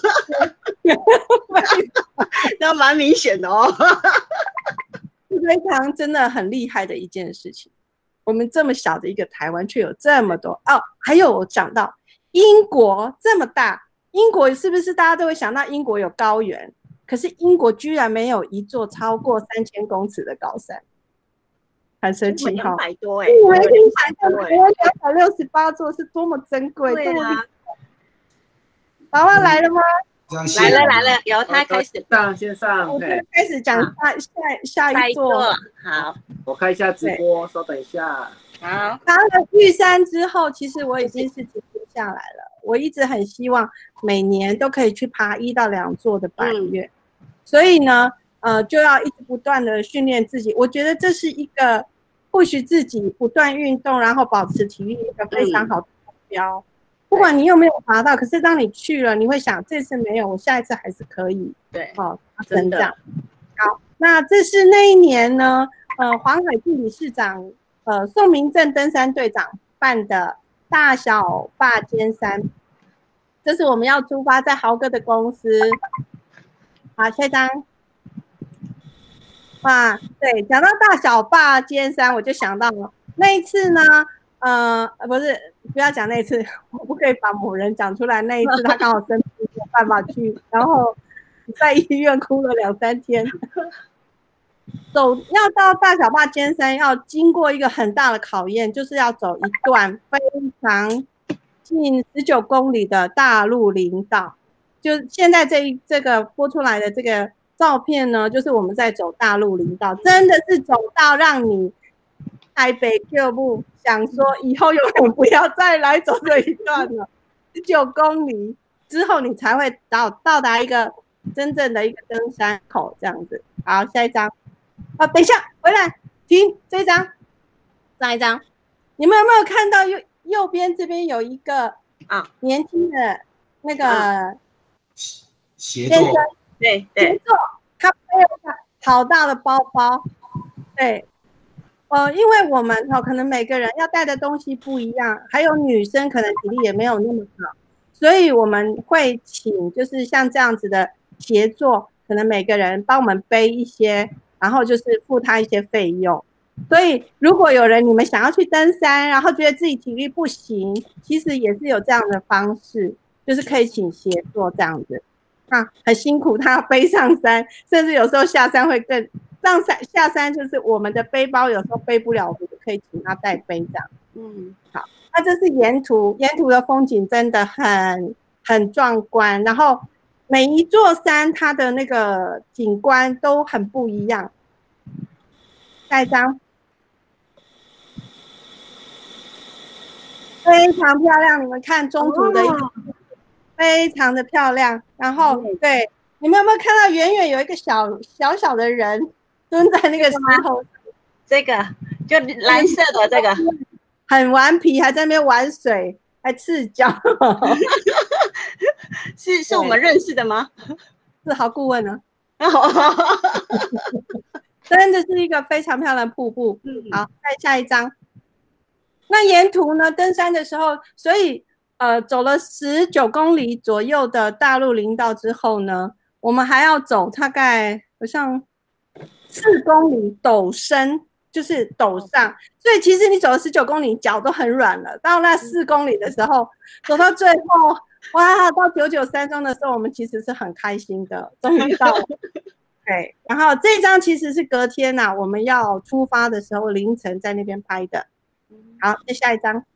那蛮明显的哦， 非常真的很厉害的一件事情。我们这么小的一个台湾，却有这么多哦。还有我讲到英国这么大，英国是不是大家都会想到英国有高原？可是英国居然没有一座超过3000公尺的高山。很神奇哈 ，200多哎， 我们可以想象台湾268座是多么珍贵，多么厉害。娃娃来了吗？ 来了，由他开始先上， 我就开始讲下一座。 好， 我开一下直播，稍等一下。 好， 到了玉山之后，其实我已经是停不下来了。我一直很希望每年都可以去爬1到2座的百岳，所以呢，就要一直不断的训练自己。我觉得这是一个push自己不断运动，然后保持体力一个非常好的目标。不管你有没有爬到，可是当你去了，你会想这次没有，我下一次还是可以。 对， 成长。好，那这是那一年呢，黄海地理事长宋明正登山队长办的大小坝尖山，这是我们要出发在豪哥的公司。好，下一张。哇，对，讲到大小坝尖山，我就想到了那一次呢， 不是，不要讲那一次，我不可以把某人讲出来。那一次他刚好生病，没有办法去，然后在医院哭了2、3天。要到大小坝尖山，要经过一个很大的考验，就是要走一段非常近19公里的大陆林道。就现在这个播出来的这个照片呢，就是我们在走大陆林道，真的是走到让你台北就不想说以后永远不要再来走这一段了。19公里之后，你才会到达一个真正的一个登山口这样子。好，下一张。等一下，回来停，这一张，上一张。你们有没有看到右边这边有一个年轻的那个协作？ 对，协作，他背了一个好大的包包，对。因为我们可能每个人要带的东西不一样，还有女生可能体力也没有那么好，所以我们会请就是像这样子的协作，可能每个人帮我们背一些，然后就是付他一些费用。所以如果有人你们想要去登山，然后觉得自己体力不行，其实也是有这样的方式，就是可以请协作这样子。很辛苦，他要背上山，甚至有时候下山会更。下山就是我们的背包有时候背不了，我们就可以请他代背这样。好，那这是沿途的风景真的很壮观，然后每一座山它的那个景观都很不一样。下一张，非常漂亮，你们看中途的一个非常的漂亮，然后对，你们有没有看到远远有一个小的人？蹲在那个石头， 这个就蓝色的这个， 很顽皮，还在那边玩水，还赤脚。 是我们认识的吗？ 是郝顾问呢。真的是一个非常漂亮的瀑布。好，再下一张。那沿途呢，登山的时候，所以走了19公里左右的大陆林道之后呢，我们还要走大概好像4公里陡升，就是陡上，所以其实你走了19公里，脚都很软了。到那4公里的时候，走到最后，哇，到993中的时候，我们其实是很开心的，终于到了。对，然后这张其实是隔天我们要出发的时候凌晨在那边拍的。好，再下一张。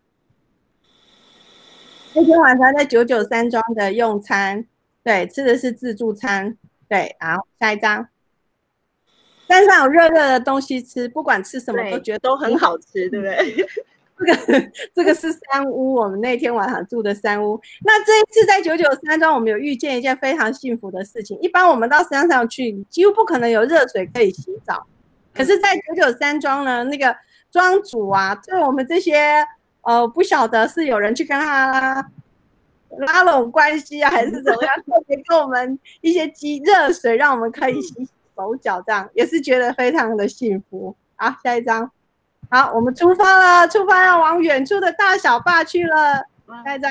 那天晚上在993庄的用餐，对，吃的是自助餐。对，好，下一张。山上有热的东西吃，不管吃什么都觉得都很好吃，对不对？ 这个是山屋，我们那天晚上住的山屋。那这一次在993庄，我们有遇见一件非常幸福的事情。一般我们到山上去，几乎不可能有热水可以洗澡，可是，在993庄呢，那个庄主对我们这些不晓得是有人去跟他拉拢关系还是怎么样，特别给我们一些热水，让我们可以洗手脚，这样也是觉得非常的幸福。好，下一张。好，我们出发了，要往远处的大小坝去了。下一张。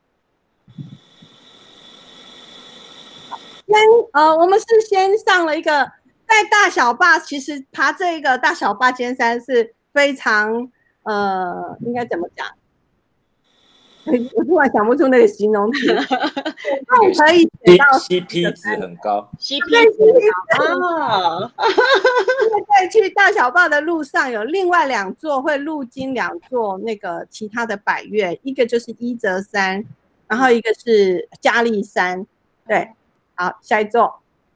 我们是先上了一个，在大小坝，其实爬这个大小坝尖山是非常应该怎么讲？我突然想不出那个形容词。可以选到 CP 值很高 ，CP 值哦。 在去大小坝的路上，有另外2座会路经2座那个其他的百岳，一个就是一泽山，然后一个是嘉丽山。对，好，下一座。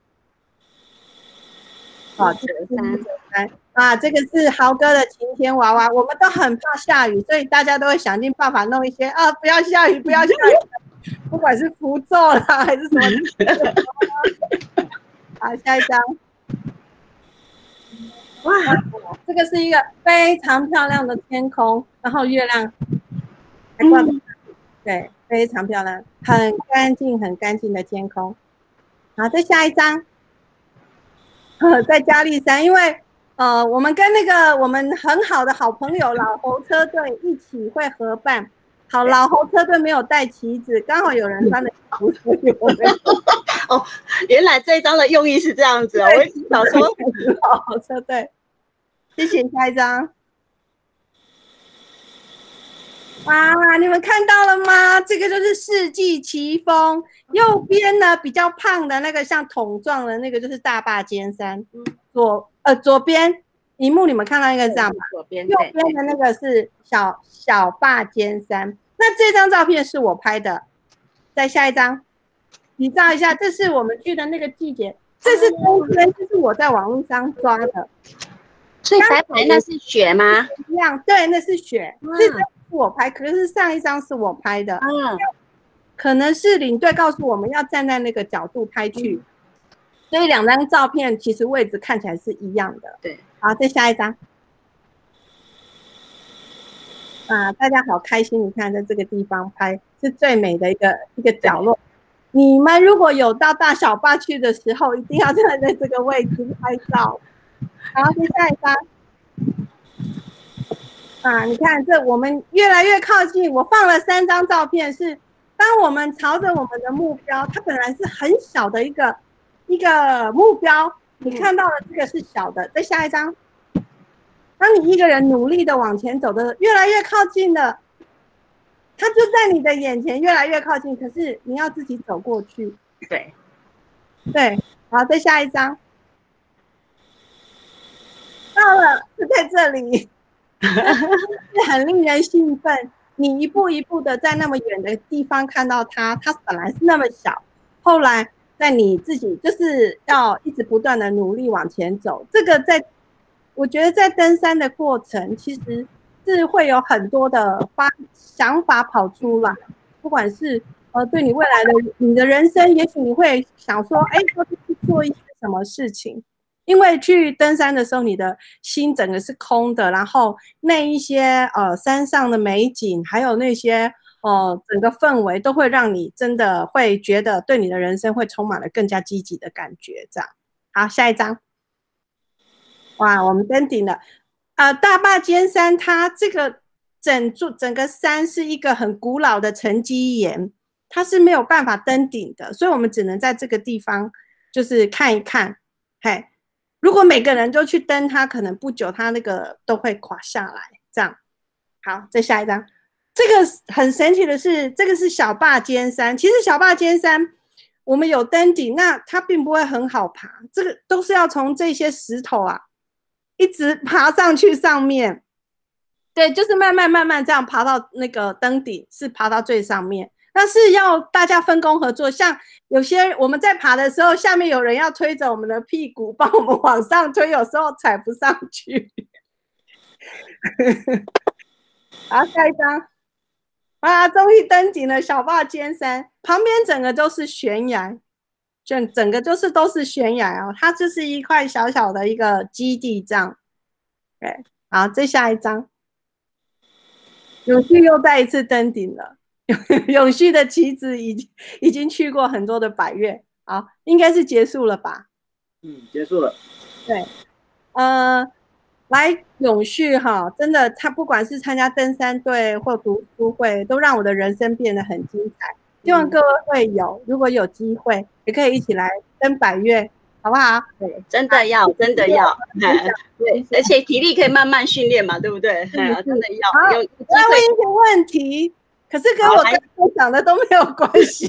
好，这个是山这个是豪哥的晴天娃娃。我们都很怕下雨，所以大家都会想尽办法弄一些不要下雨，不要下雨，不管是符咒啦还是什么。好，下一张。哇，这个是一个非常漂亮的天空，然后月亮还挂着，对，非常漂亮，很干净的天空。好，再下一张。在嘉丽山，因为我们跟那个我们很好的好朋友老猴车队一起会合办。好，老猴车队没有带旗子，刚好有人穿的服饰。 哦，原来这一张的用意是这样子哦，我一直想说老猴车队。谢谢，下一张。 哇，你们看到了吗？这个就是世纪奇峰。右边呢比较胖的那个像桶状的那个就是大坝尖山。左边荧幕你们看到一个这样吧？右边的那个是小坝尖山。那这张照片是我拍的。再下一张，比照一下，这是我们去的那个季节，这是冬天，这是我在网络上抓的。 所以白白那是雪吗？ 一样，对，那是雪。这张是我拍，可是上一张是我拍的。可能是领队告诉我们要站在那个角度拍去，所以2张照片其实位置看起来是一样的。 对， 好，再下一张。大家好开心！你看，在这个地方拍是最美的一个角落。你们如果有到大小坝去的时候，一定要站在这个位置拍照。好，再下一张。你看，这我们越来越靠近。我放了3张照片，是当我们朝着我们的目标，它本来是很小的一个目标，你看到了这个是小的。再下一张。当你一个人努力的往前走的越来越靠近了，它就在你的眼前越来越靠近，可是你要自己走过去。对，好，再下一张。到了，就在这里，是很令人兴奋。你一步一步的在那么远的地方看到它，它本来是那么小，后来在你自己就是要一直不断的努力往前走。这个我觉得在登山的过程，其实是会有很多的想法跑出来，不管是对你未来的你的人生，也许你会想说，要去做一些什么事情，因为去登山的时候，你的心整个是空的，然后那一些山上的美景，还有那些整个氛围，都会让你真的会觉得对你的人生会充满了更加积极的感觉。这样，好，下一张。哇，我们登顶了。大坝尖山它这个整个山是一个很古老的沉积岩，它是没有办法登顶的，所以我们只能在这个地方就是看一看。如果每个人都去登它，可能不久它那个都会垮下来。这样，好，再下一张。这个很神奇的是，这个是小坝尖山。其实小坝尖山我们有登顶，那它并不会很好爬，这个都是要从这些石头一直爬上去上面。对，就是慢慢这样爬到那个登顶，是爬到最上面。那是要大家分工合作，像有些我们在爬的时候，下面有人要推着我们的屁股帮我们往上推，有时候踩不上去。好，下一张。终于登顶了小坝尖山，旁边整个都是悬崖，整个就是都是悬崖它就是一块小小的一个基地这样。对，好，再下一张。永续又再一次登顶了。永续的棋子已经去过很多的百岳，好，应该是结束了吧？ 结束了。 对，来永续真的，他不管是参加登山队或读书会，都让我的人生变得很精彩。希望各位会有，如果有机会，也可以一起来登百岳，好不好？ 对，真的要。对，而且体力可以慢慢训练嘛，对不对？真的要。有机会。 我要问一些问题。可是跟我刚刚讲的都没有关系。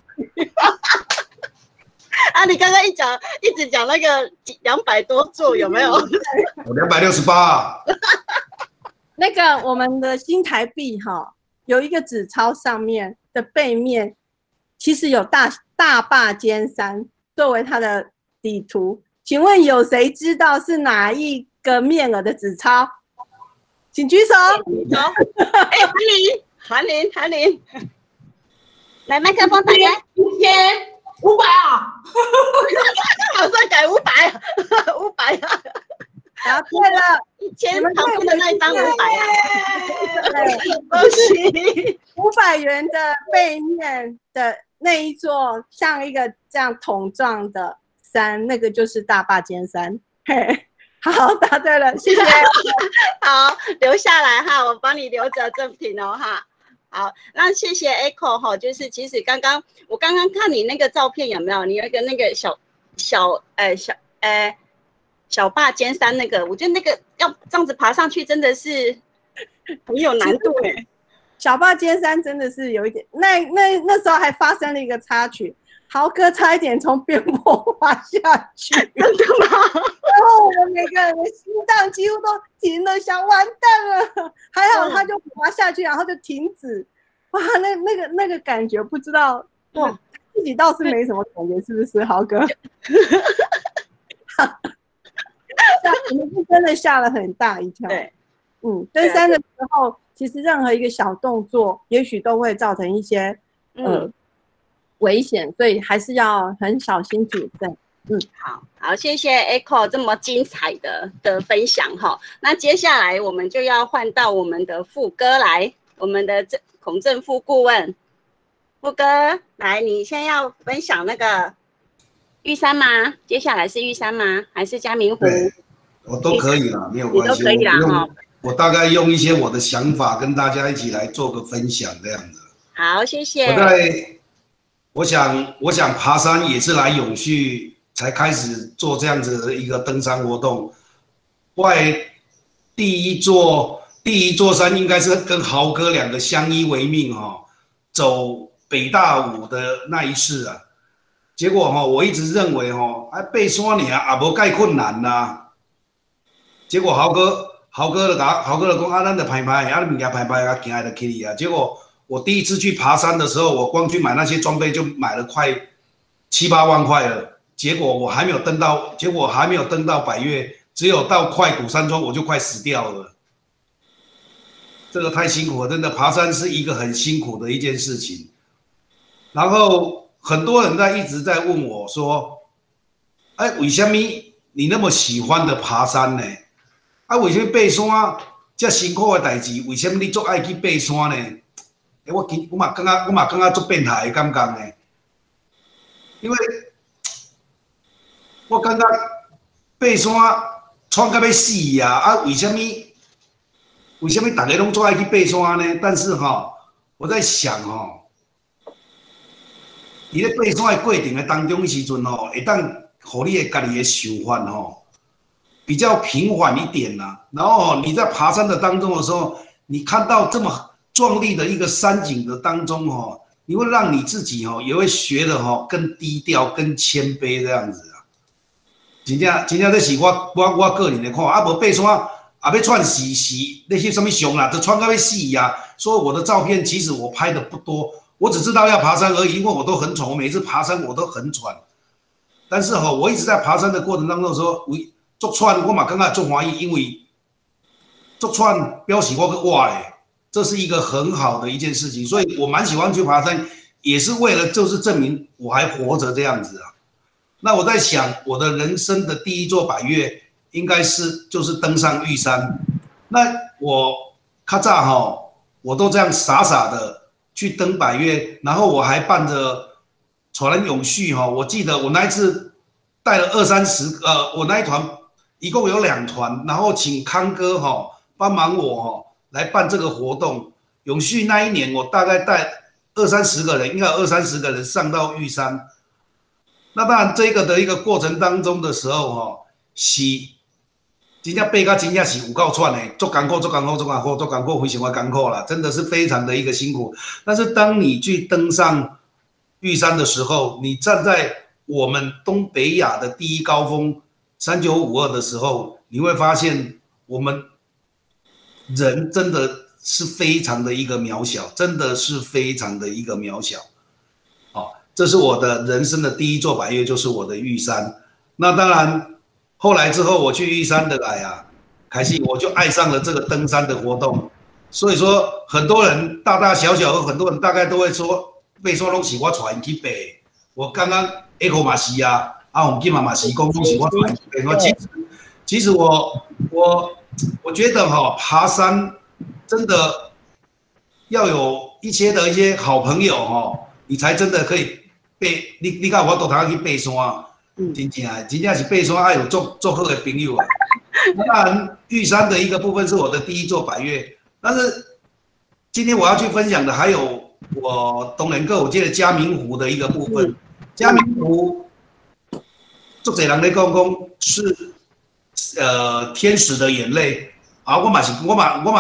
你刚刚一直讲那个200多座有没有？我 268。 那个我们的新台币有一个纸钞上面的背面，其实有大坝尖山作为它的底图。请问有谁知道是哪一个面额的纸钞？请举手。 韩林，来麦克风打开。1500啊！好像改500啊！ 答对了 ，1000旁边的那一张500恭喜 ！500元的背面的那一座像一个这样桶状的山，那个就是大坝尖山。好，答对了，谢谢。 好，留下来我帮你留着正品好，那谢谢 Echo 就是其实我刚刚看你那个照片有没有？你有一个那个小坝尖山那个，我觉得那个要这样子爬上去真的是很有难度小霸尖山真的是有一点，那时候还发生了一个插曲，豪哥差一点从边坡滑下去，真的吗？ 然后我们每个人的心脏几乎都停了，想完蛋了，还好他就滑下去，然后就停止。哇，那个感觉不知道，哇，自己倒是没什么感觉，是不是豪哥？你们是真的吓了很大一跳。 对， 登山的时候，其实任何一个小动作，也许都会造成一些危险，所以还是要很小心谨慎。 好，谢谢 Echo 这么精彩的分享哈。那接下来我们就要换到我们的副哥来，我们的孔正副顾问，副哥来，你现在要分享那个玉山吗？接下来是玉山吗？还是嘉明湖？ 我都可以啦，没有关系， 你都可以啦哈。 我大概用一些我的想法跟大家一起来做个分享，这样子。 好，谢谢。 我想爬山也是来永续才开始做这样子的一个登山活动。第一座山应该是跟豪哥两个相依为命走北大武的那一次啊。结果我一直认为爬山尔也无介困难啦。结果豪哥就讲咱就排物件排行下就去啊。结果我第一次去爬山的时候，我光去买那些装备就买了快7、8万块了。结果我还没有登到百岳，只有到快古山庄我就快死掉了。这个太辛苦了，真的爬山是一个很辛苦的一件事情。然后很多人一直在问我说：“为什么你那么喜欢的爬山呢？为什么爬山这辛苦的代志，为什么你这么爱去爬山呢？”我嘛感觉做变态的感觉呢，因为我感觉爬山喘到要死啊！为什么大家拢做爱去爬山呢？但是我在想在咧爬山的过程的当中的时阵会当互你的家己的想法比较平缓一点啦。然后你在爬山的当中的时候，你看到这么壮丽的一个山景的当中你会让你自己也会学得更低调、更谦卑这样子啊。真正这是我个人的看法。无爬山要窜死那些什么熊啦，就窜到要死啊。所以我的照片其实我拍的不多，我只知道要爬山而已，因为我都很喘，我每次爬山我都很喘。但是我一直在爬山的过程当中说，做喘我嘛感觉做欢喜，因为做喘表示我去活嘞。这是一个很好的一件事情，所以我蛮喜欢去爬山，也是为了就是证明我还活着这样子啊。那我在想，我的人生的第一座百岳应该就是登上玉山。那我较早我都这样傻傻的去登百岳，然后我还伴着草人永续我记得我那一次带了20-30我那一团一共有2团，然后请康哥帮忙我来办这个活动。永续那一年，我大概带20-30个人，应该有20-30个人上到玉山。那当然，这个的一个过程当中的时候，是真正爬到真正是有够喘的，足艰苦，非常的艰苦啦，真的是非常的一个辛苦。但是当你去登上玉山的时候，你站在我们东北亚的第一高峰3952的时候，你会发现我们人真的是非常的一个渺小，真的是非常的一个渺小。这是我的人生的第一座百岳，就是我的玉山。那当然，后来之后我去玉山的来啊，开始我就爱上了这个登山的活动。所以说，很多人大大小小，很多人大概都会说，爬山拢是我带你去爬。我刚刚 Echo 嘛是啊，洪金嘛是讲拢是我带你去爬。其实我觉得爬山真的要有一些好朋友你才真的可以你看我都通去爬山，真正是爬山要有做好的朋友啊。当然，玉山的一个部分是我的第一座百岳，但是今天我要去分享的还有我东人个我记得嘉明湖的一个部分。嘉明湖，足侪人在讲是天使的眼泪啊，我嘛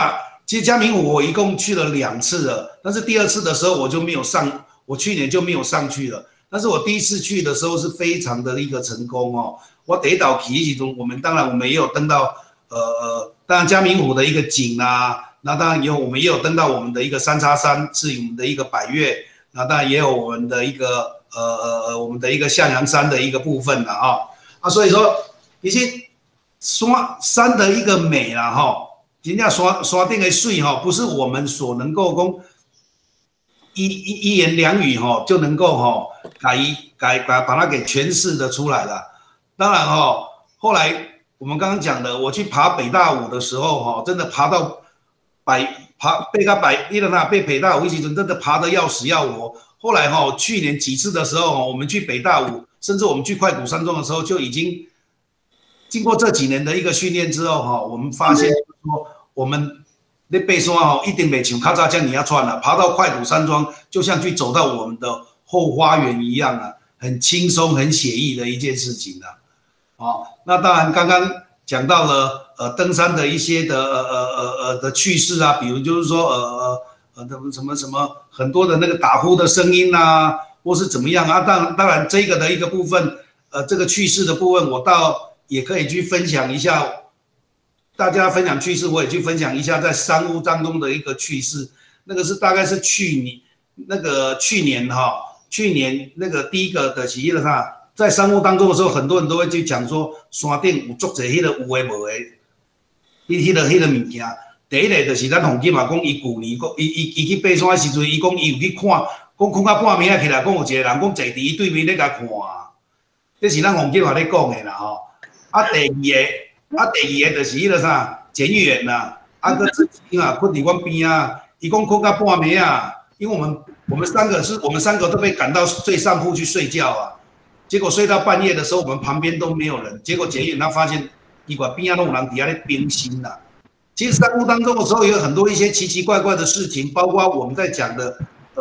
其实嘉明湖我一共去了2次了，但是第2次的时候我就没有上，我去年就没有上去了。但是我第1次去的时候是非常的一个成功哦。我第一道去其中，我们也有登到当然嘉明湖的一个景啊，那当然我们也有登到我们的一个3x3，是我们的一个百岳，那当然也有我们的一个我们的一个向阳山的一个部分了啊，所以说其实山的一个美啦哈，人家山顶的水哈，不是我们所能够讲一言2语哈就能够哈把它给诠释的出来了。当然哈，后来我们刚刚讲的，我去爬北大武的时候哈，真的爬到被北大武一起真的爬得要死要活。后来哈，去年几次的时候，我们去北大武，甚至我们去快谷山庄的时候，就已经经过这几年的一个训练之后哈，我们发现说我们那爬山哈，一定袂像较早这样你要穿了，爬到快谷山庄就像去走到我们的后花园一样啊，很轻松、很写意的一件事情啊。那当然刚刚讲到了登山的一些的趣事啊，比如就是说什么很多的那个打呼的声音啊，或是怎么样啊。当然这个的一个部分，这个趣事的部分，我倒也可以去分享一下。大家分享趣事，我也去分享一下在山屋当中的一个趣事。那个是大概是去年那个第一个的是那个啥，在山屋当中的时候，很多人都会去讲说山顶有足侪迄个有诶无诶，迄个物件。第一个就是咱洪金嘛讲，伊旧年伊去爬山诶时阵，伊讲伊有去看，讲到半暝起来，讲有一个人讲坐伫伊对面咧甲看，这是咱洪金嘛咧讲诶啦吼。第二个就是迄个啥检疫员啦，个自己啊困伫阮边啊，伊讲困到半暝啊，因为我们三个都被赶到最上铺去睡觉啊，结果睡到半夜的时候，我们旁边都没有人，结果检疫员他发现伊个边啊都有人底下咧冰心啦。其实山屋当中的时候有很多一些奇奇怪怪的事情，包括我们在讲的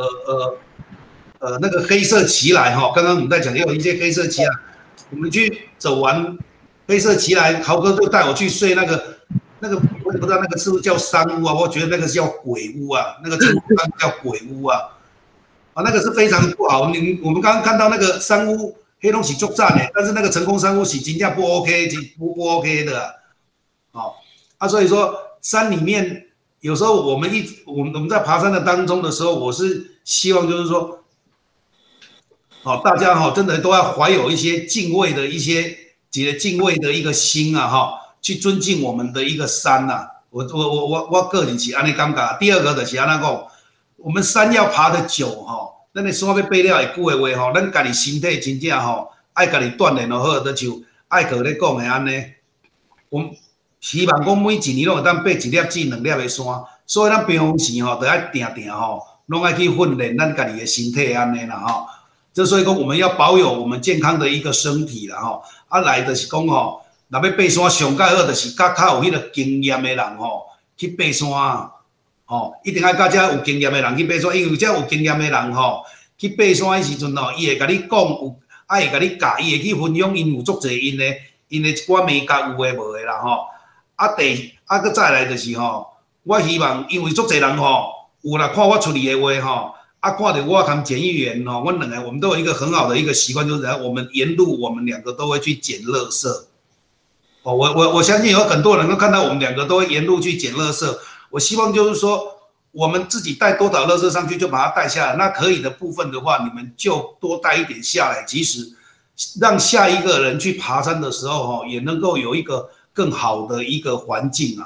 那个黑色奇来哈，刚刚我们在讲也有一些黑色奇来，我们去走完黑色奇来，豪哥就带我去睡那个我也不知道那个是不是叫山屋啊，我觉得那个是叫鬼屋啊，那个叫鬼屋啊，那个是非常不好。我们刚刚看到那个山屋黑龙喜作战但是那个成功山屋是真正不 OK， 不 OK 的所以说山里面有时候我们在爬山的当中的时候，我是希望就是说，大家真的都要怀有一些敬畏的一个心啊去尊敬我们的一个山呐。我个人是安尼感觉。第二个就是安怎讲，我们山要爬得久咱的山要爬了会久的话咱家己身体真正爱家己锻炼就好，就像爱哥咧讲的安尼，我们希望讲每一年拢会当爬1粒至2粒的山，所以咱平常时就要定拢爱去训练咱家己的身体安尼啦这所以讲我们要保有我们健康的一个身体啦来就是讲若要爬山上盖好就是较有迄个经验的人去爬山一定要甲遮有经验的人去爬山，因为遮有经验的人去爬山的时阵伊会甲你讲会甲你教，伊会去分享因有足侪因的一寡美感有诶无诶啦搁再来就是我希望因为足侪人有啦看我处理的话看到我和检疫员我们都有一个很好的一个习惯，就是我们沿路我们2个都会去捡垃圾我相信有很多人都看到我们2个都会沿路去捡垃圾。我希望就是说，我们自己带多少垃圾上去就把它带下来，那可以的部分的话，你们就多带一点下来，即使让下一个人去爬山的时候也能够有一个更好的一个环境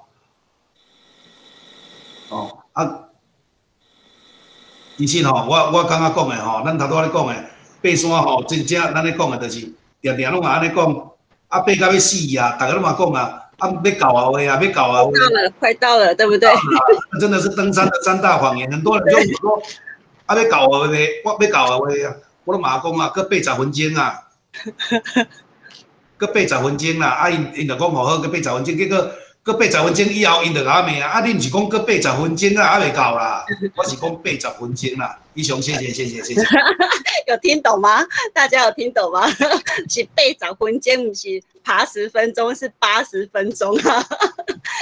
其实我刚刚讲的咱头拄咧讲的爬山真正咱咧讲的就是常常拢嘛安尼讲爬到要死啊，大家拢嘛讲要到啊位啊，要到啊位， 快到了，对不对？ 真的是登山的3大谎言，很多人就说要到啊位，我要到啊位啊，我都嘛讲搁80分钟啊，搁80分钟啦，因就讲好搁80分钟，结果搁80分钟以后，因就甲我骂你毋是讲搁80分钟还未到啦，我是讲80分钟啦。以上，谢谢。 有听懂吗？大家有听懂吗？是80分钟，不是爬10分钟，是80分钟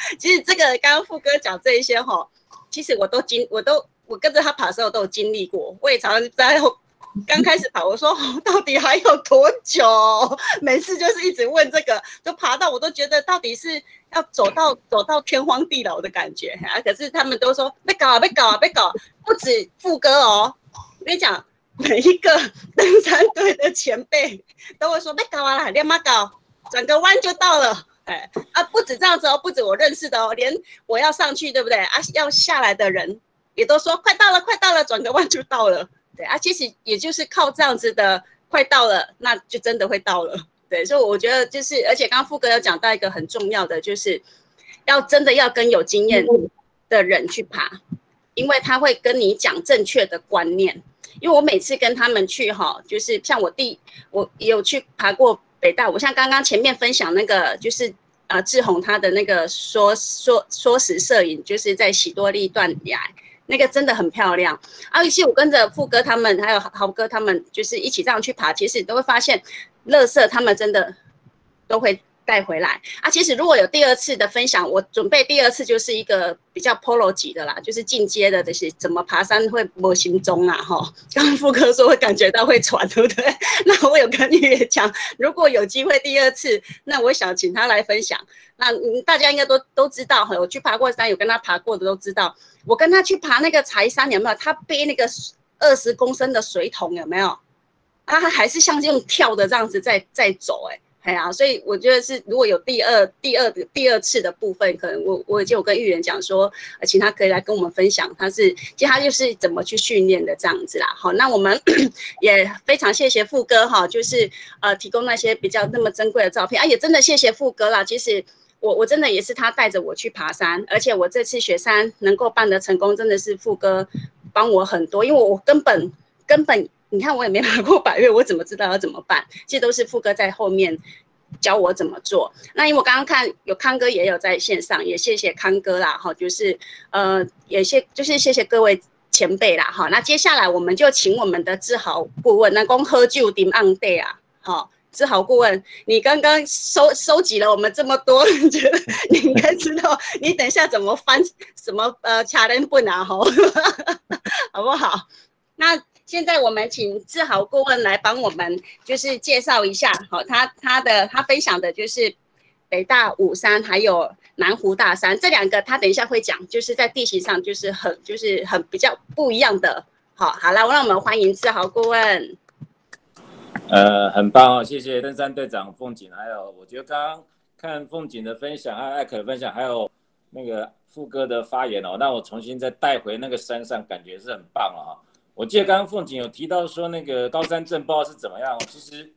其实这个刚刚富哥讲这一些哈，其实我跟着他爬的时候都有经历过，我也常常在刚开始爬，我说到底还有多久？每次就是一直问这个，就爬到我都觉得到底是要走到天荒地老的感觉啊！可是他们都说别搞啊，别搞啊，别搞！不止富哥哦，我跟你讲，每一个登山队的前辈都会说别搞啊啦，练嘛搞，转个弯就到了。哎啊，不止这样子哦，不止我认识的哦，连我要上去，对不对啊？要下来的人也都说快到了，快到了，转个弯就到了。对啊，其实也就是靠这样子的，快到了，那就真的会到了。对，所以我觉得就是，而且刚刚富哥有讲到一个很重要的，就是真的要跟有经验的人去爬，因为他会跟你讲正确的观念。因为我每次跟他们去哈，就是像我有去爬过北大，我像刚刚前面分享那个，就是志宏他的那个缩时摄影，就是在喜多利断崖。那个真的很漂亮，而且我跟着富哥他们还有豪哥他们，就是一起这样去爬，其实都会发现，垃圾他们真的都会带回来啊。其实如果有第二次的分享，我准备第二次就是一个比较 polo 级的啦，就是进阶的，就是怎么爬山会没行踪啊哈。刚刚富哥说会感觉到会喘，对不对？那我有跟玉也讲，如果有机会第二次，那我想请他来分享。那大家应该都知道，有去爬过山，有跟他爬过的都知道。我跟他去爬那个柴山，有没有？他背那个20公升的水桶，有没有？他还是像用跳的这样子在走，哎呀，所以我觉得是如果有第二次的部分，可能我已经有跟玉人讲说，请他可以来跟我们分享，其实他就是怎么去训练的这样子啦。好，那我们也非常谢谢富哥哈，就是提供那些比较那么珍贵的照片啊，也真的谢谢富哥啦。其实我真的也是他带着我去爬山，而且我这次雪山能够办得成功，真的是富哥帮我很多，因为我根本你看我也没爬过百岳，我怎么知道要怎么办？其实都是富哥在后面教我怎么做。那因为我刚刚看有康哥也有在线上，也谢谢康哥啦哈，就是就是谢谢各位前辈啦哈。那接下来我们就请我们的志豪顾问，那讲喝酒顶昂 day 啊，好。志豪顾问，你刚刚收集了我们这么多，觉得你应该知道，你等一下怎么翻什么卡人本啊，好不好？那现在我们请志豪顾问来帮我们，就是介绍一下，好，他分享的就是北大武山还有南湖大山这两个，他等一下会讲，就是在地形上就是很比较不一样的。好了，让我们欢迎志豪顾问。 很棒哦，谢谢登山队长凤锦，还有我觉得刚刚看凤锦的分享，还有艾可的分享，还有那个富哥的发言哦，让我重新再带回那个山上，感觉是很棒了哈。我记得刚刚凤锦有提到说那个高山症不知道是怎么样，其实，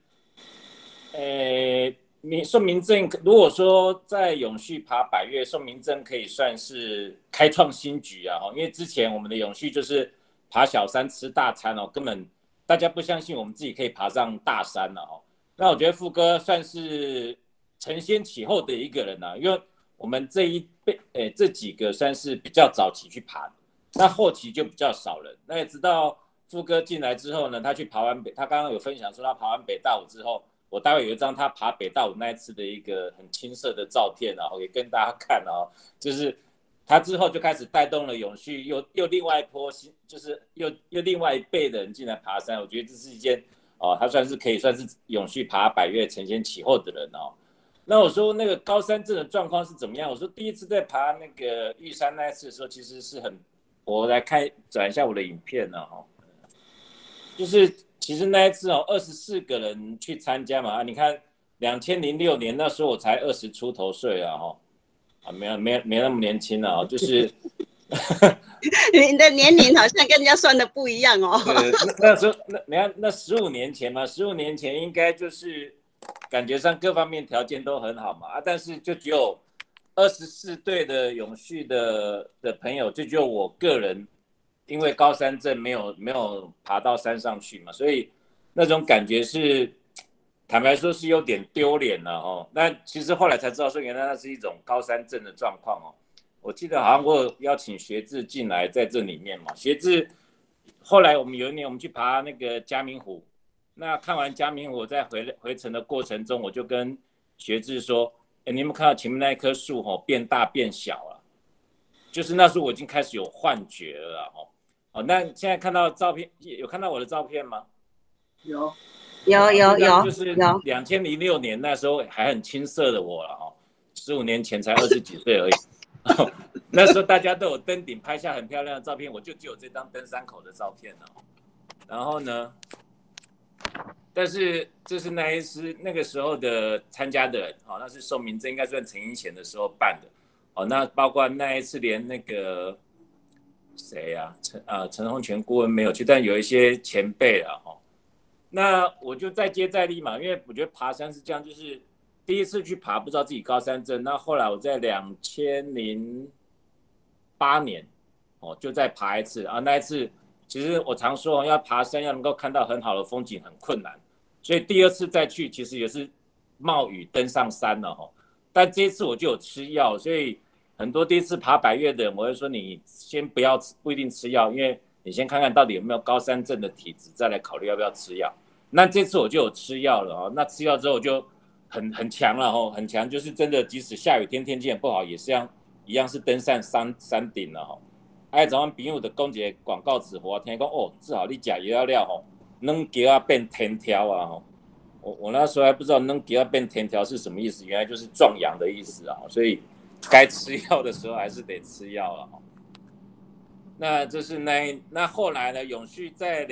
宋明正如果说在永续爬百岳，宋明正可以算是开创新局啊，因为之前我们的永续就是爬小山吃大餐哦，根本。大家不相信我们自己可以爬上大山了哦，那我觉得富哥算是承先启后的一个人啊，因为我们这几个算是比较早期去爬的，那后期就比较少人。那也直到富哥进来之后呢，他刚刚有分享说他爬完北大武之后，我待会有一张他爬北大武那一次的一个很青涩的照片啊，我也跟大家看啊，就是他之后就开始带动了永续，又另外一波，就是又另外一辈的人进来爬山。我觉得这是一件他可以算是永续爬百岳承先启后的人哦。那我说那个高山症的状况是怎么样？我说第一次在爬那个玉山那一次的时候，其实是我来转一下我的影片呢就是其实那一次24个人去参加嘛你看2006年那时候我才20出头岁啊没那么年轻了就是你的年龄好像跟人家算的不一样哦。 那时候你看那15年前嘛，15年前应该就是感觉上各方面条件都很好嘛但是就只有24队的永续的朋友，就只有我个人因为高山症没有爬到山上去嘛，所以那种感觉是坦白说是有点丢脸了那其实后来才知道说原来那是一种高山症的状况我记得好像我有邀请学志进来在这里面嘛，学志后来有一年我们去爬那个嘉明湖，那看完嘉明湖在回程的过程中，我就跟学志说， 你有没有看到前面那一棵树变大变小了？就是那时候我已经开始有幻觉了那现在看到照片，有看到我的照片吗？ 有， 就是2006年那时候还很青涩的我了15年前才20几岁而已。那时候大家都有登顶拍下很漂亮的照片，我就只有这张登山口的照片了。然后呢，但是这是那个时候的参加的人那是宋明珍，应该算陈英贤的时候办的那包括那一次连那个谁呀陈洪全顾问没有去，但有一些前辈那我就再接再厉嘛，因为我觉得爬山是这样，就是第一次去爬不知道自己高山症，那后来我在2008年就再爬一次那一次其实我常说要爬山要能够看到很好的风景很困难，所以第二次再去其实也是冒雨登上山了但这一次我就有吃药，所以很多第一次爬百岳的人我会说你先不一定吃药，因为你先看看到底有没有高山症的体质，再来考虑要不要吃药。那这次我就有吃药了那吃药之后就很强了很强，就是真的即使下雨天天气很不好也是一样是登上山顶了早上朋友就讲一个广告词我听说至少你吃药了软脚变天条我那时候还不知道软脚变天条是什么意思，原来就是壮阳的意思所以该吃药的时候还是得吃药了那这是那后来呢，永续在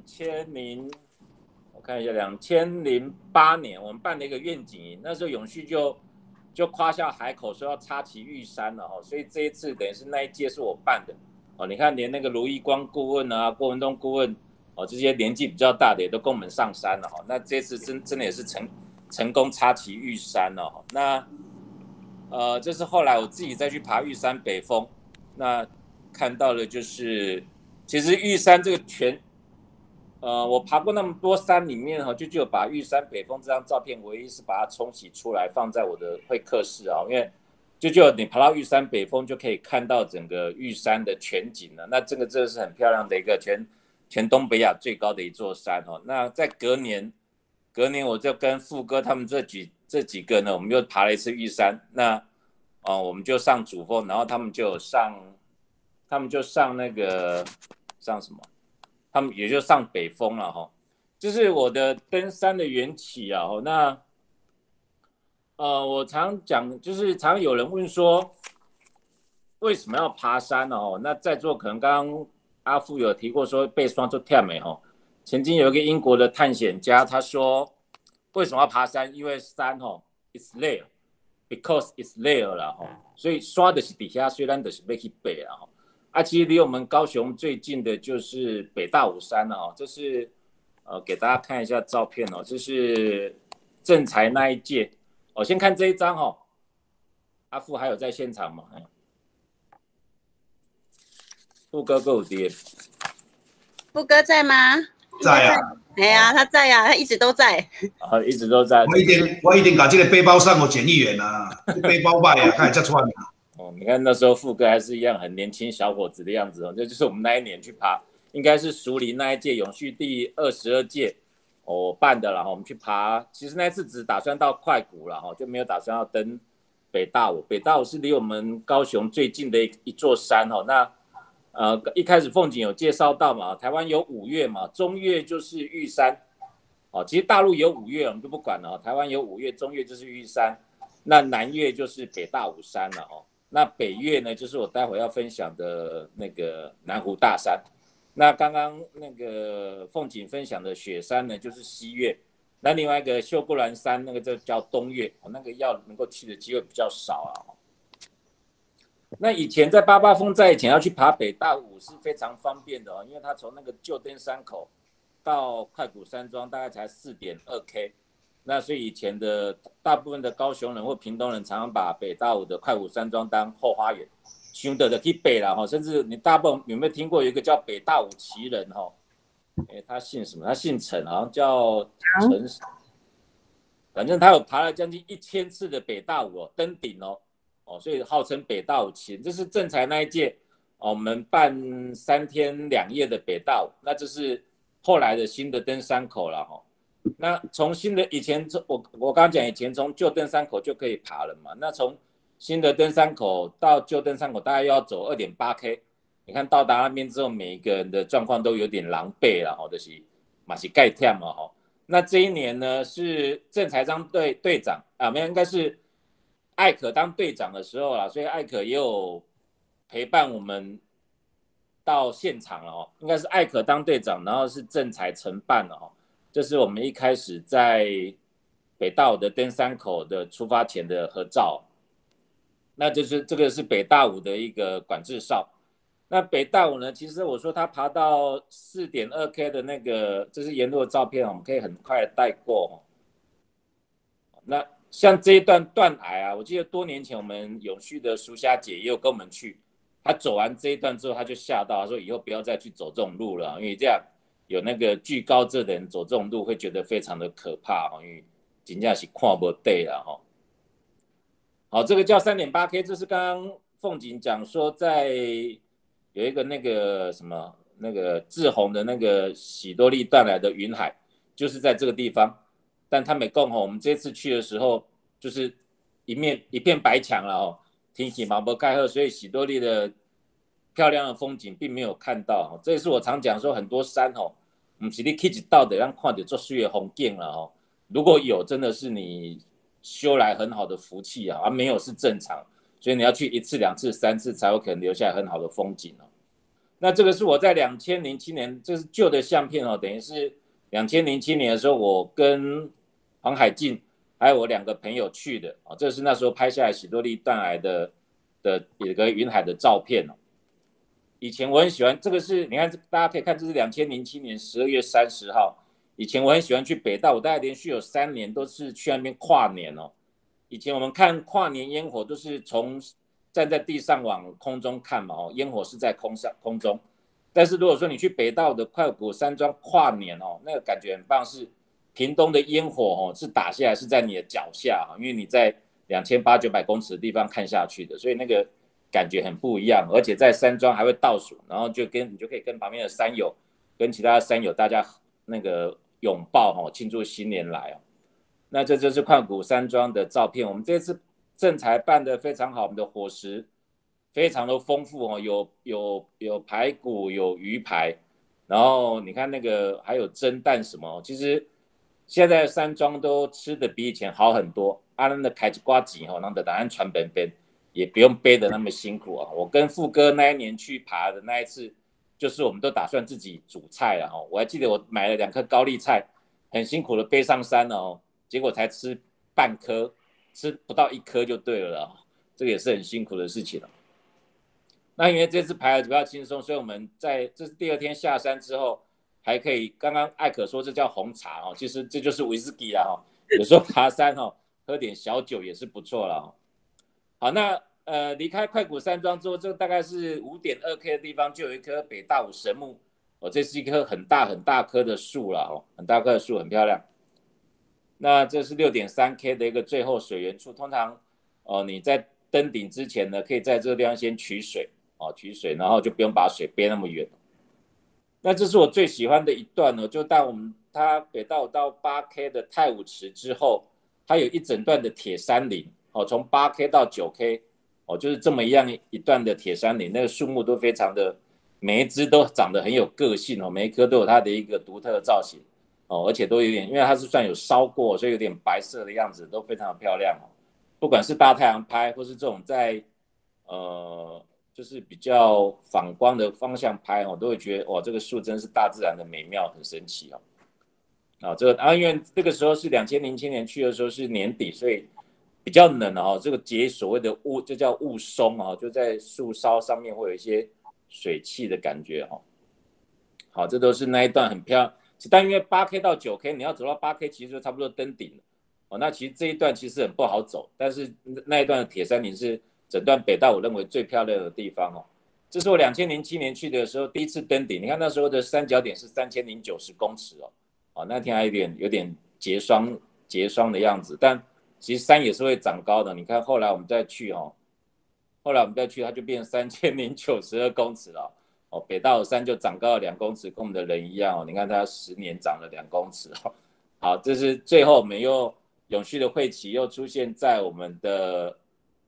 我看一下2008年我们办了一个愿景营，那时候永续就夸下海口说要插旗玉山了所以这一次等于是那一届是我办的你看连那个卢义光顾问郭文东顾问这些年纪比较大的也都跟我们上山了那这次真的也是成功插旗玉山了那这是后来我自己再去爬玉山北峰，那看到的就是其实玉山这个我爬过那么多山里面就只有把玉山北峰这张照片唯一是把它冲洗出来放在我的会客室因为就你爬到玉山北峰就可以看到整个玉山的全景了，那这个真的是很漂亮的一个全东北亚最高的一座山那在隔年我就跟富哥他们这几个呢，我们又爬了一次玉山，那我们就上主峰，然后他们就上那个上什么，他们也就上北峰了就是我的登山的缘起那我常讲，就是常有人问说为什么要爬山那在座可能刚刚阿富有提过说被霜做忝的曾经有一个英国的探险家他说为什么要爬山，因为山it's there because it's there 啦所以山就是底下，虽然就是要去爬其实离我们高雄最近的就是北大武山这是给大家看一下照片这是正财那一届先看这一张阿富还有在现场吗？富哥有在？ 富哥在吗？ 在啊。 他在他一直都在。 一直都在。 我一定把这个背包上我检疫员背包卖看这穿你看那时候富哥还是一样很年轻小伙子的样子这就是我们那一年去爬，应该是淑林那一届永续第22届我办的了我们去爬，其实那次只打算到快谷了就没有打算要登北大武。北大武是离我们高雄最近的一座山那一开始凤景有介绍到嘛，台湾有5岳嘛，中岳就是玉山其实大陆有5岳我们就不管了台湾有5岳，中岳就是玉山，那南岳就是北大武山了那北岳呢就是我待会要分享的那个南湖大山，那刚刚那个凤景分享的雪山呢就是西岳，那另外一个秀姑峦山那个就叫东岳那个要能够去的机会比较少那以前在88峰在以前要去爬北大武是非常方便的因为它从那个旧登山口到快谷山庄大概才 4.2K， 那所以以前的大部分的高雄人或屏东人常常把北大武的快谷山庄当后花园，想到就去北啦甚至你大部分有没有听过有一个叫北大武奇人他姓什么？他姓陈，好像叫陈，反正他有爬了将近1000次的北大武登顶所以号称北大武奇人。这是正财那一届我们办3天2夜的北大武，那这是后来的新的登山口了那从新的以前我刚刚讲以前从旧登山口就可以爬了嘛，那从新的登山口到旧登山口大概要走 2.8K， 你看到达那边之后，每一个人的状况都有点狼狈了，就是嘛是盖跳嘛哈。那这一年呢是郑才章队长啊，没有，应该是艾可当队长的时候啦，所以艾可也有陪伴我们到现场了哦，应该是艾可当队长，然后是郑才承办了哦。这是我们一开始在北大武的登山口的出发前的合照，那就是这个是北大武的一个管制哨。那北大武呢，其实我说他爬到 4.2K 的那个，这是沿路的照片，我们可以很快的带过。那像这一段断崖啊，我记得多年前我们永续的淑霞姐也有跟我们去，她走完这一段之后，她就吓到，她说以后不要再去走这种路了，因为这样有那个惧高症的人走这种路会觉得非常的可怕，因为真的是看不对了哈。好，这个叫 3.8K， 这是刚刚凤锦讲说在有一个那个什么那个志宏的那个喜多利断崖的云海，就是在这个地方。但他没讲我们这次去的时候就是一片白墙了哦，天气嘛不盖好，所以喜多利的漂亮的风景并没有看到。这也是我常讲说很多山哦，不是你去一道的让看到做水的风景了哦。如果有，真的是你修来很好的福气啊，没有是正常，所以你要去1次、2次、3次才有可能留下很好的风景哦。那这个是我在2007年，这是旧的相片哦，等于是2007年的时候，我跟黄海静还有我2个朋友去的哦，这是那时候拍下来喜多利断崖的有个云海的照片哦。以前我很喜欢，这个是你看大家可以看，这是2007年12月30号。以前我很喜欢去北大，我大概连续有3年都是去那边跨年哦。以前我们看跨年烟火都是从站在地上往空中看嘛哦，烟火是在空中。但是如果说你去北大的快谷山庄跨年哦，那个感觉很棒，是屏东的烟火哦，是打下来是在你的脚下，因为你在2800-900公尺的地方看下去的，所以那个感觉很不一样。而且在山庄还会倒数，然后你就可以跟旁边的山友跟其他的山友大家那个拥抱哦，庆祝新年来哦。那这就是快谷山庄的照片。我们这次正才办得非常好，我们的伙食非常的丰富哦，有排骨，有鱼排，然后你看那个还有蒸蛋什么，其实现在山庄都吃的比以前好很多。阿伦的开一瓜子哦，让的答案传本边，也不用背的那么辛苦啊。我跟富哥那一年去爬的那一次，就是我们都打算自己煮菜了哦。我还记得我买了2颗高丽菜，很辛苦的背上山了哦，结果才吃半颗，吃不到1颗就对了哦，这个也是很辛苦的事情了。那因为这次排的比较轻松，所以我们这是第2天下山之后，还可以刚刚艾可说这叫红茶哦，其实这就是威士忌啦哦。有时候爬山哦，喝点小酒也是不错啦哦。好，那离开快谷山庄之后，这大概是 5.2K 的地方就有一棵北大武神木哦，这是一棵很大棵的树啦哦，很大棵的树，很漂亮。那这是 6.3K 的一个最后水源处，通常你在登顶之前呢，可以在这个地方先取水。取水，然后就不用把水背那么远。那这是我最喜欢的一段呢，就带我们它北大武到 8K 的太武池之后，它有一整段的铁山林从 8K 到 9K 就是这么一段的铁山林，那个树木都非常的，每一只都长得很有个性每一棵都有它的一个独特的造型而且都有点，因为它是算有烧过，所以有点白色的样子，都非常的漂亮不管是大太阳拍，或是这种在就是比较反光的方向拍都会觉得哇，这个树真是大自然的美妙，很神奇这个因为这个时候是2007年去的时候是年底，所以比较冷这个结所谓的雾，就叫雾凇就在树梢上面会有一些水汽的感觉好，这都是那一段很漂亮。但因为 8K 到 9K 你要走到 8K 其实就差不多登顶了那其实这一段其实很不好走，但是那一段的铁山林是整段北大我认为最漂亮的地方这是我2007年去的时候第一次登顶，你看那时候的山脚点是3090公尺那天还有点结霜的样子，但其实山也是会长高的。你看后来我们再去它就变3092公尺了北大武山就长高了2公尺，跟我们的人一样你看它10年长了2公尺好，这是最后我们又永续的会期又出现在我们的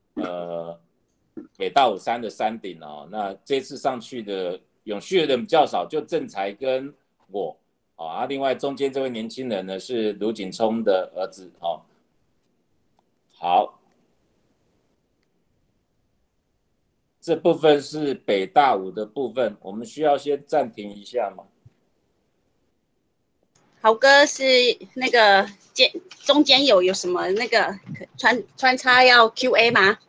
北大武山的山顶哦。那这次上去的永续的人比较少，就正才跟我啊，另外中间这位年轻人呢是卢景聪的儿子哦。好，这部分是北大武的部分，我们需要先暂停一下吗？ 豪哥是那个中间有什么那个穿插要 Q&A 吗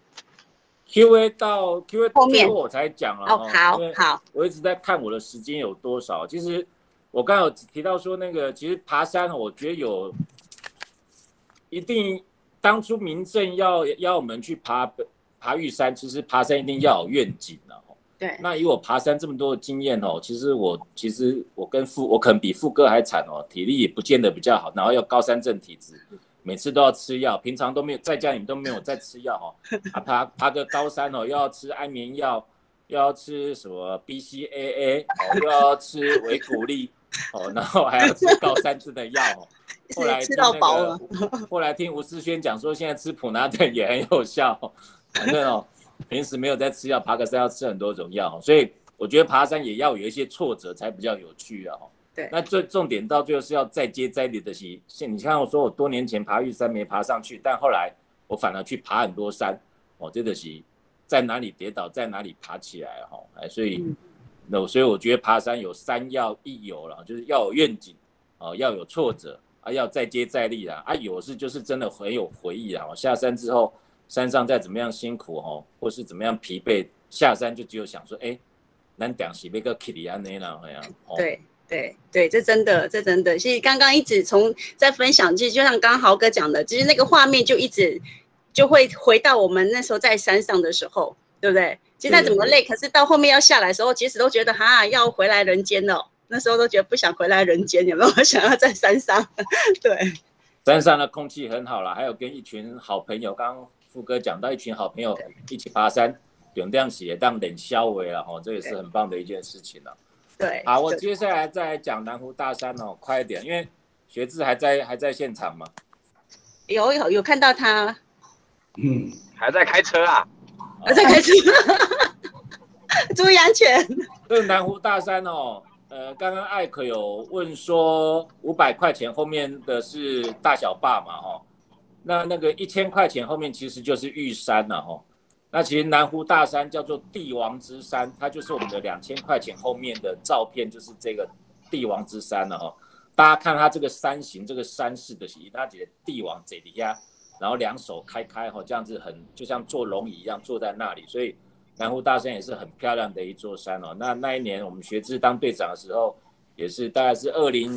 ？Q&A 到 Q&A 后面我才讲了哦，好， 我一直在看我的时间有多少。其实我刚刚有提到说那个，其实爬山我觉得有一定，当初民政要我们去爬玉山，其实爬山一定要有愿景啊。 对， 那以我爬山这么多的经验哦，其实我我可能比富哥还惨哦，体力也不见得比较好，然后要高山症体质，每次都要吃药，平常都没有在家里都没有在吃药哦，爬个高山哦，又要吃安眠药，又要吃什么 BCAA 哦，又要吃维骨力哦，然后还要吃高山症的药哦。后来吃到饱了。 后来听吴思轩讲说，现在吃普拿疼也很有效哦，反正哦。平时没有在吃药，爬个山要吃很多种药，所以我觉得爬山也要有一些挫折才比较有趣啊。 对， 那重点到最后是要再接再厉的习。你看我说我多年前爬玉山没爬上去，但后来我反而去爬很多山，哦，这个是在哪里跌倒在哪里爬起来哈。所以我觉得爬山有三要一有了，就是要有愿景哦，要有挫折啊，要再接再厉啦啊，有是就是真的很有回忆啦。下山之后。山上再怎么样辛苦哦，或是怎么样疲惫，下山就只有想说，咱当时要个起来安尼啦， 对，这真的。其实刚刚一直在分享，其实就像刚刚豪哥讲的，其实那个画面就一直就会回到我们那时候在山上的时候，对不对？其实再怎么累，可是到后面要下来的时候，其实都觉得要回来人间了。那时候都觉得不想回来人间，有没有想要在山上？对， 山上的空气很好啦，还有跟一群好朋友刚富哥讲到一群好朋友一起爬山，用这样写当冷消微了哈，这也是很棒的一件事情了。 对， 好，我接下来再讲南湖大山哦，快一点，因为学志还在现场嘛。 有看到他， 还在开车啊， 还在开车，注意安全。 这个南湖大山哦，刚刚艾可有问说500块钱后面的是大小坝嘛哈。那个1000块钱后面其实就是玉山了哈。那其实南湖大山叫做帝王之山，它就是我们的2000块钱后面的照片，就是这个帝王之山了哈。大家看它这个山形，这个山势的形，它觉得帝王在底下，然后两手开哈，这样子就像坐龙椅一样坐在那里，所以南湖大山也是很漂亮的一座山哦。那一年我们学志当队长的时候，也是大概是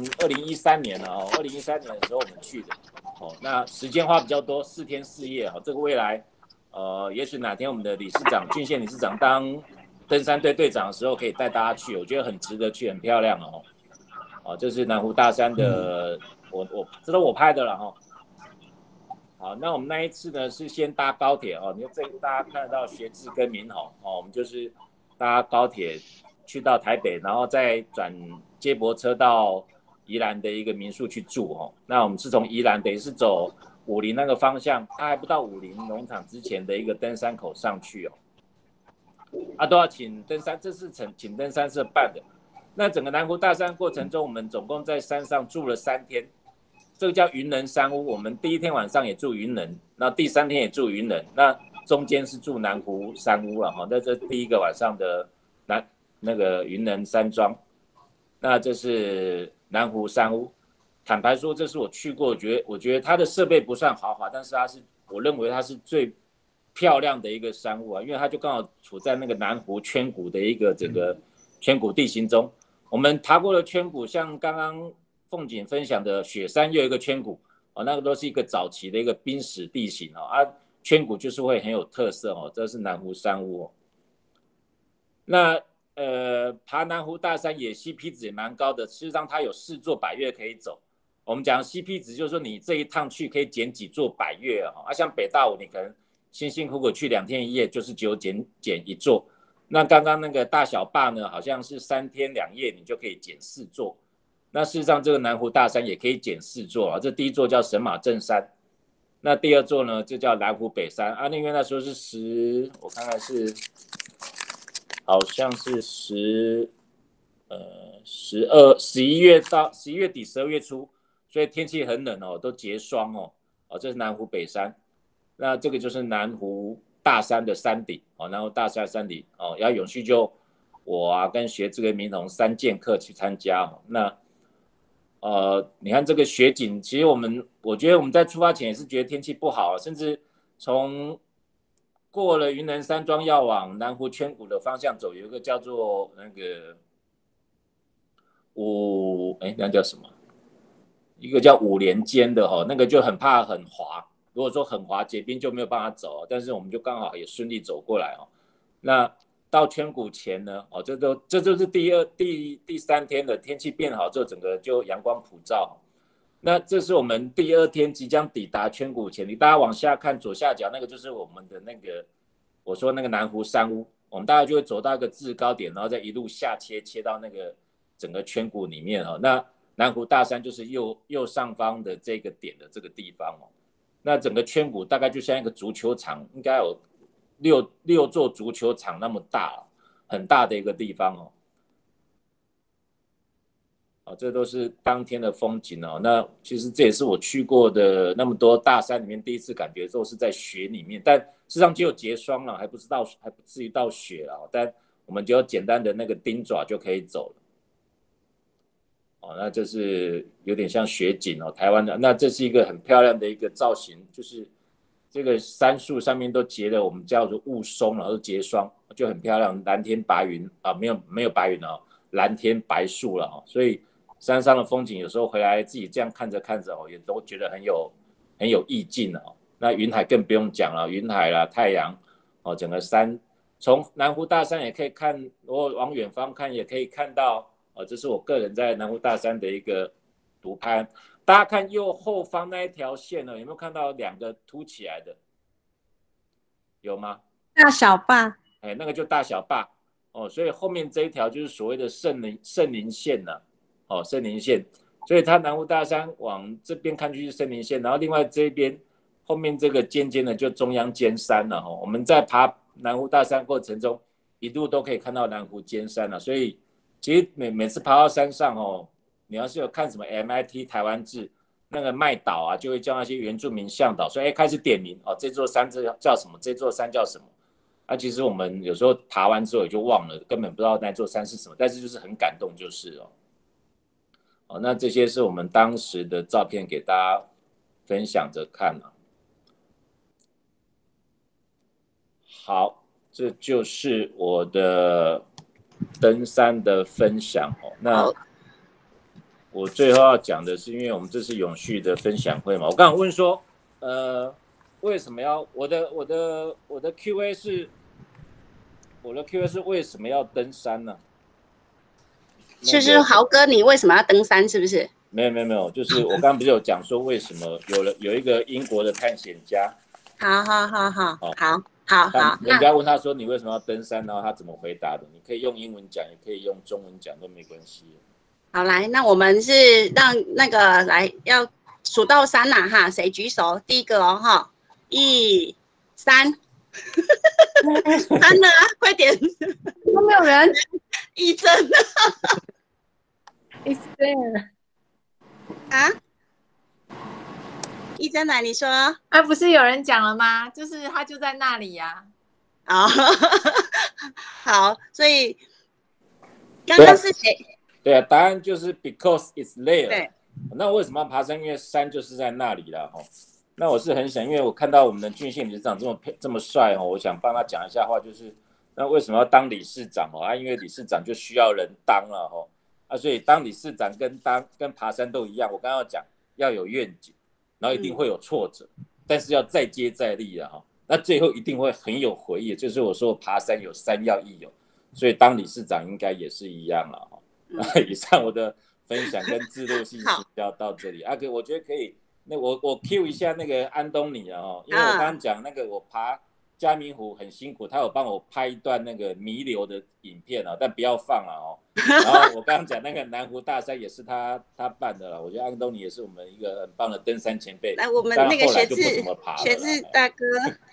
2013年了哦，2013年的时候我们去的。那时间花比较多，4天4夜哈。这个未来，也许哪天我们的理事长郡县理事长当登山队队长的时候，可以带大家去，我觉得很值得去，很漂亮哦。这是南湖大山的，这都我拍的了哈。好，那我们那一次呢是先搭高铁哦，你这大家看得到学志跟明宏哦，我们就是搭高铁去到台北，然后再转接驳车到宜兰的一个民宿去住哦。那我们是从宜兰等于是走武陵那个方向，它还不到武陵农场之前的一个登山口上去哦。都要请登山，这是请登山社办的。那整个南湖大山过程中，我们总共在山上住了3天，这个叫云人山屋。我们第1天晚上也住云人，那第3天也住云人，那中间是住南湖山屋了哈。那这第1个晚上的那个云人山庄，那这是南湖山屋。坦白说，这是我去过，我觉得它的设备不算豪华，但是我认为它是最漂亮的一个山屋啊，因为它就刚好处在那个南湖圈谷的一个整个圈谷地形中。我们爬过的圈谷，像刚刚凤锦分享的雪山又有一个圈谷哦，那个都是一个早期的一个冰蚀地形哦，圈谷就是会很有特色哦，这是南湖山屋哦。那爬南湖大山也 CP 值也蛮高的，事实上它有4座百岳可以走。我们讲 CP 值就是说你这一趟去可以捡几座百岳啊，像北大武你可能辛辛苦苦去2天1夜，就是只有捡1座。那刚刚那个大小坝呢，好像是3天2夜你就可以捡4座那事实上，这个南湖大山也可以减4座啊。这第一座叫神马镇山，那第二座呢就叫南湖北山啊。因为那时候是我看看是，好像是11月底12月初，所以天气很冷哦，都结霜哦。这是南湖北山，那这个就是南湖大山的山顶哦，南湖大山山顶哦。然后永续就我啊跟学这个明同3剑客去参加哦。那你看这个雪景，其实我觉得我们在出发前也是觉得天气不好，甚至从过了云南山庄要往南湖圈谷的方向走，有一个叫做那个那叫什么？一个叫五连尖的那个就很怕很滑，如果说很滑结冰就没有办法走，但是我们就刚好也顺利走过来那到圈谷前呢，这就是第3天的天气变好之后，整个就阳光普照。那这是我们第2天即将抵达圈谷前，大家往下看左下角那个就是我们的那个我说那个南湖山屋，我们大概就会走到一个制高点，然后再一路下切到那个整个圈谷里面那南湖大山就是右上方的这个点的这个地方那整个圈谷大概就像一个足球场，应该有六座足球场那么大，很大的一个地方这都是当天的风景那其实这也是我去过的那么多大山里面第一次感觉都是在雪里面，但事实上只有结霜了，还不至于到雪了但我们只有简单的那个钉爪就可以走了那这是有点像雪景台湾的。那这是一个很漂亮的一个造型，就是这个杉树上面都结了我们叫做雾凇，然后结霜，就很漂亮，蓝天白云没有白云蓝天白树了所以山上的风景有时候回来自己这样看着也都觉得很有意境那云海更不用讲了，云海啦太阳整个山从南湖大山也可以看，如果往远方看也可以看到这是我个人在南湖大山的一个独拍。大家看右后方那一条线有没有看到2个凸起来的？有吗？ 大小坝， 那个就大小坝所以后面这一条就是所谓的圣林线圣林线，所以它南湖大山往这边看去是圣林线，然后另外这边后面这个尖尖的就中央尖山了我们在爬南湖大山过程中一路都可以看到南湖尖山了，所以其实每次爬到山上你要是有看什么 MIT 台湾志那个麦岛就会叫那些原住民向导说开始点名这座山叫什么，这座山叫什么其实我们有时候爬完之后也就忘了，根本不知道那座山是什么，但是就是很感动就是那这些是我们当时的照片给大家分享着看好，这就是我的登山的分享那我最后要讲的是，因为我们这是永续的分享会嘛，我刚刚问说为什么要我的 Q&A 是为什么要登山呢？ 就是豪哥，你为什么要登山？是不是？ 没有，就是我刚刚不是有讲说为什么有一个英国的探险家， 好， 人家问他说你为什么要登山，然后他怎么回答的？你可以用英文讲，也可以用中文讲，都没关系。 好，来，那我们是让那个来要数到3啦谁举手？第一个1、3，3了快点， 都没有人。 一真 ，It's there 一真来，你说不是有人讲了吗？就是他就在那里呀。 好，所以刚刚是谁？ 对答案就是 because it's there。 对， 那为什么要爬山？因为山就是在那里了那我是很想，因为我看到我们的俊宪理事长这么帅我想帮他讲一下话，就是那为什么要当理事长因为理事长就需要人当了所以当理事长跟爬山都一样，我刚刚讲要有愿景，然后一定会有挫折，但是要再接再厉那最后一定会很有回忆，就是我说爬山有山要益所以当理事长应该也是一样以上我的分享跟制度信息要到这里我觉得可以，那我 cue 一下那个安东尼因为我刚刚讲那个我爬嘉明湖很辛苦，他有帮我拍一段那个弥留的影片啊，但不要放了哦。然后我刚刚讲那个南湖大山也是他办的了，我觉得安东尼也是我们一个很棒的登山前辈。 来，我们那个学志大哥，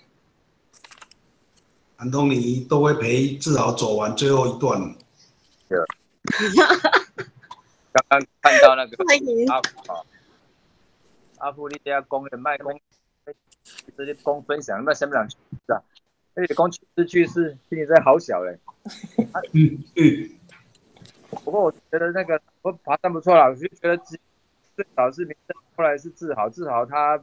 安东尼都会陪志豪走完最后一段。 刚刚看到那个阿富利亚公园卖公。直接公分享，那什么人去世啊？而且公去世，心里真的好小嘞。不过我觉得那个我爬山不错啦，我就觉得最早是明正，后来是志豪他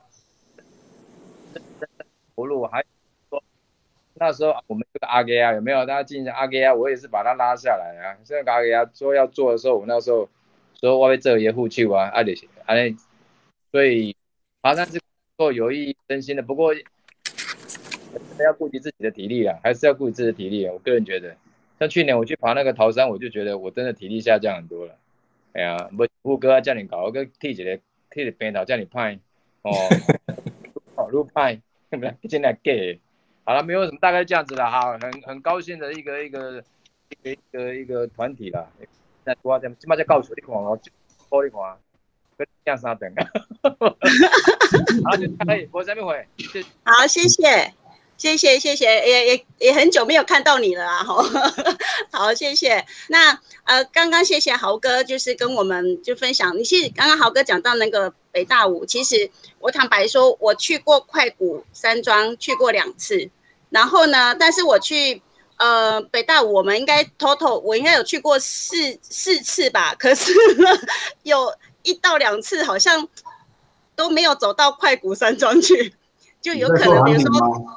投入，还说那时候我们这个阿给啊有没有？大家记一下阿给啊，我也是把他拉下来啊。现在阿给啊说要做的时候，我那时候说我要做也付出啊，就是安尼，所以爬山是。有益身心的，不过要顾及自己的体力啊，还是要顾及自己的体力啊。我个人觉得，像去年我去爬那个桃山，我就觉得我真的体力下降很多了。哎呀，富哥叫你搞，我跟剃一个平头叫你拍哦，路拍，真的给。好了，没有什么，大概这样子了哈，很高兴的一个团体啦。那我今麦再告诉你看哦，帮你看。两三等，好，就可以，我这边回。 好，谢谢，也很久没有看到你了啊，好，谢谢。那刚刚谢谢豪哥，就是跟我们就分享。你其实刚刚豪哥讲到那个北大武，其实我坦白说，我去过快谷山庄，去过2次，然后呢，但是我去北大武，我们应该 total 我应该有去过四次吧，可是呢有1到2次好像都没有走到快谷山庄去，就有可能比如说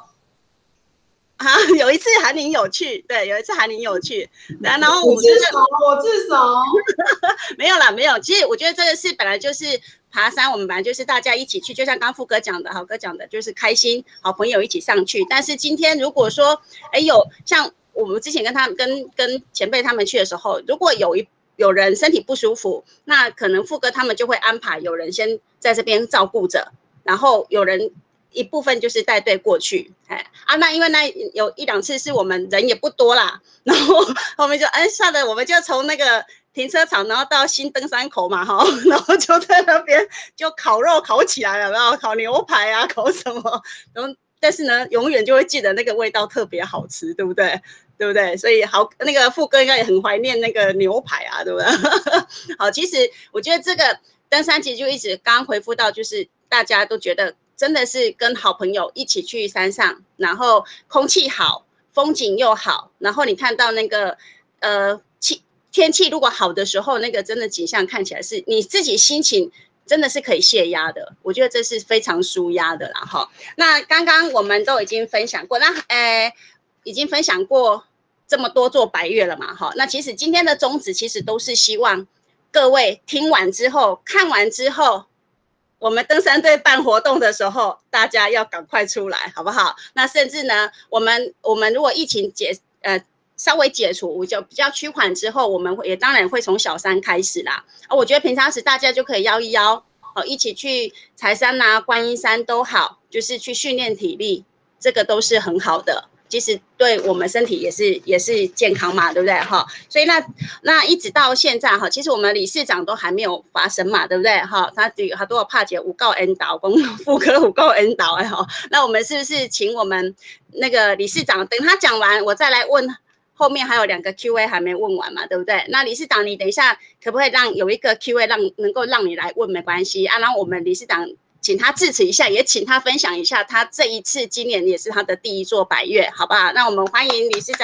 有一次韩宁有去，对，有一次韩宁有去，然后我自首没有啦，没有。其实我觉得这个是本来就是爬山，我们本来就是大家一起去，就像刚富哥讲的，豪哥讲的，就是开心，好朋友一起上去。但是今天如果说，有像我们之前跟前辈他们去的时候，如果有人身体不舒服，那可能富哥他们就会安排有人先在这边照顾着，然后有人一部分就是带队过去，那因为那有1、2次是我们人也不多啦，然后后面就算了，我们就从那个停车场，然后到新登山口嘛，然后就在那边就烤肉烤起来了，然后烤牛排啊，烤什么，然后但是呢，永远就会记得那个味道特别好吃，对不对？对不对？所以那个富哥应该也很怀念那个牛排啊，对不对？好，其实我觉得这个登山其实就一直刚刚回复到，就是大家都觉得真的是跟好朋友一起去山上，然后空气好，风景又好，然后你看到那个天气如果好的时候，那个真的景象看起来是你自己心情真的是可以泄压的，我觉得这是非常舒压的啦哈。那刚刚我们都已经分享过，已经分享过这么多座百岳了嘛哈。那其实今天的宗旨其实都是希望各位听完之后、看完之后，我们登山队办活动的时候，大家要赶快出来，好不好？那甚至呢，我们如果疫情稍微解除，就比较趋缓之后，我们也当然会从小山开始啦。我觉得平常时大家就可以邀一邀，一起去柴山啊、观音山都好，就是去训练体力，这个都是很好的。其实对我们身体也是健康嘛，对不对哈？所以那一直到现在哈，其实我们理事长都还没有发声嘛，对不对哈？他好多怕姐五告恩导，公妇科五告恩导哎哈。那我们是不是请我们那个理事长等他讲完，我再来问？后面还有2个 Q&A 还没问完嘛，对不对？那理事长，你等一下可不可以有一个 Q&A 能够让你来问，没关系啊。然后我们理事长请他致辞一下，也请他分享一下他这一次今年也是他的第1座百岳，好不好？那我们欢迎理事长。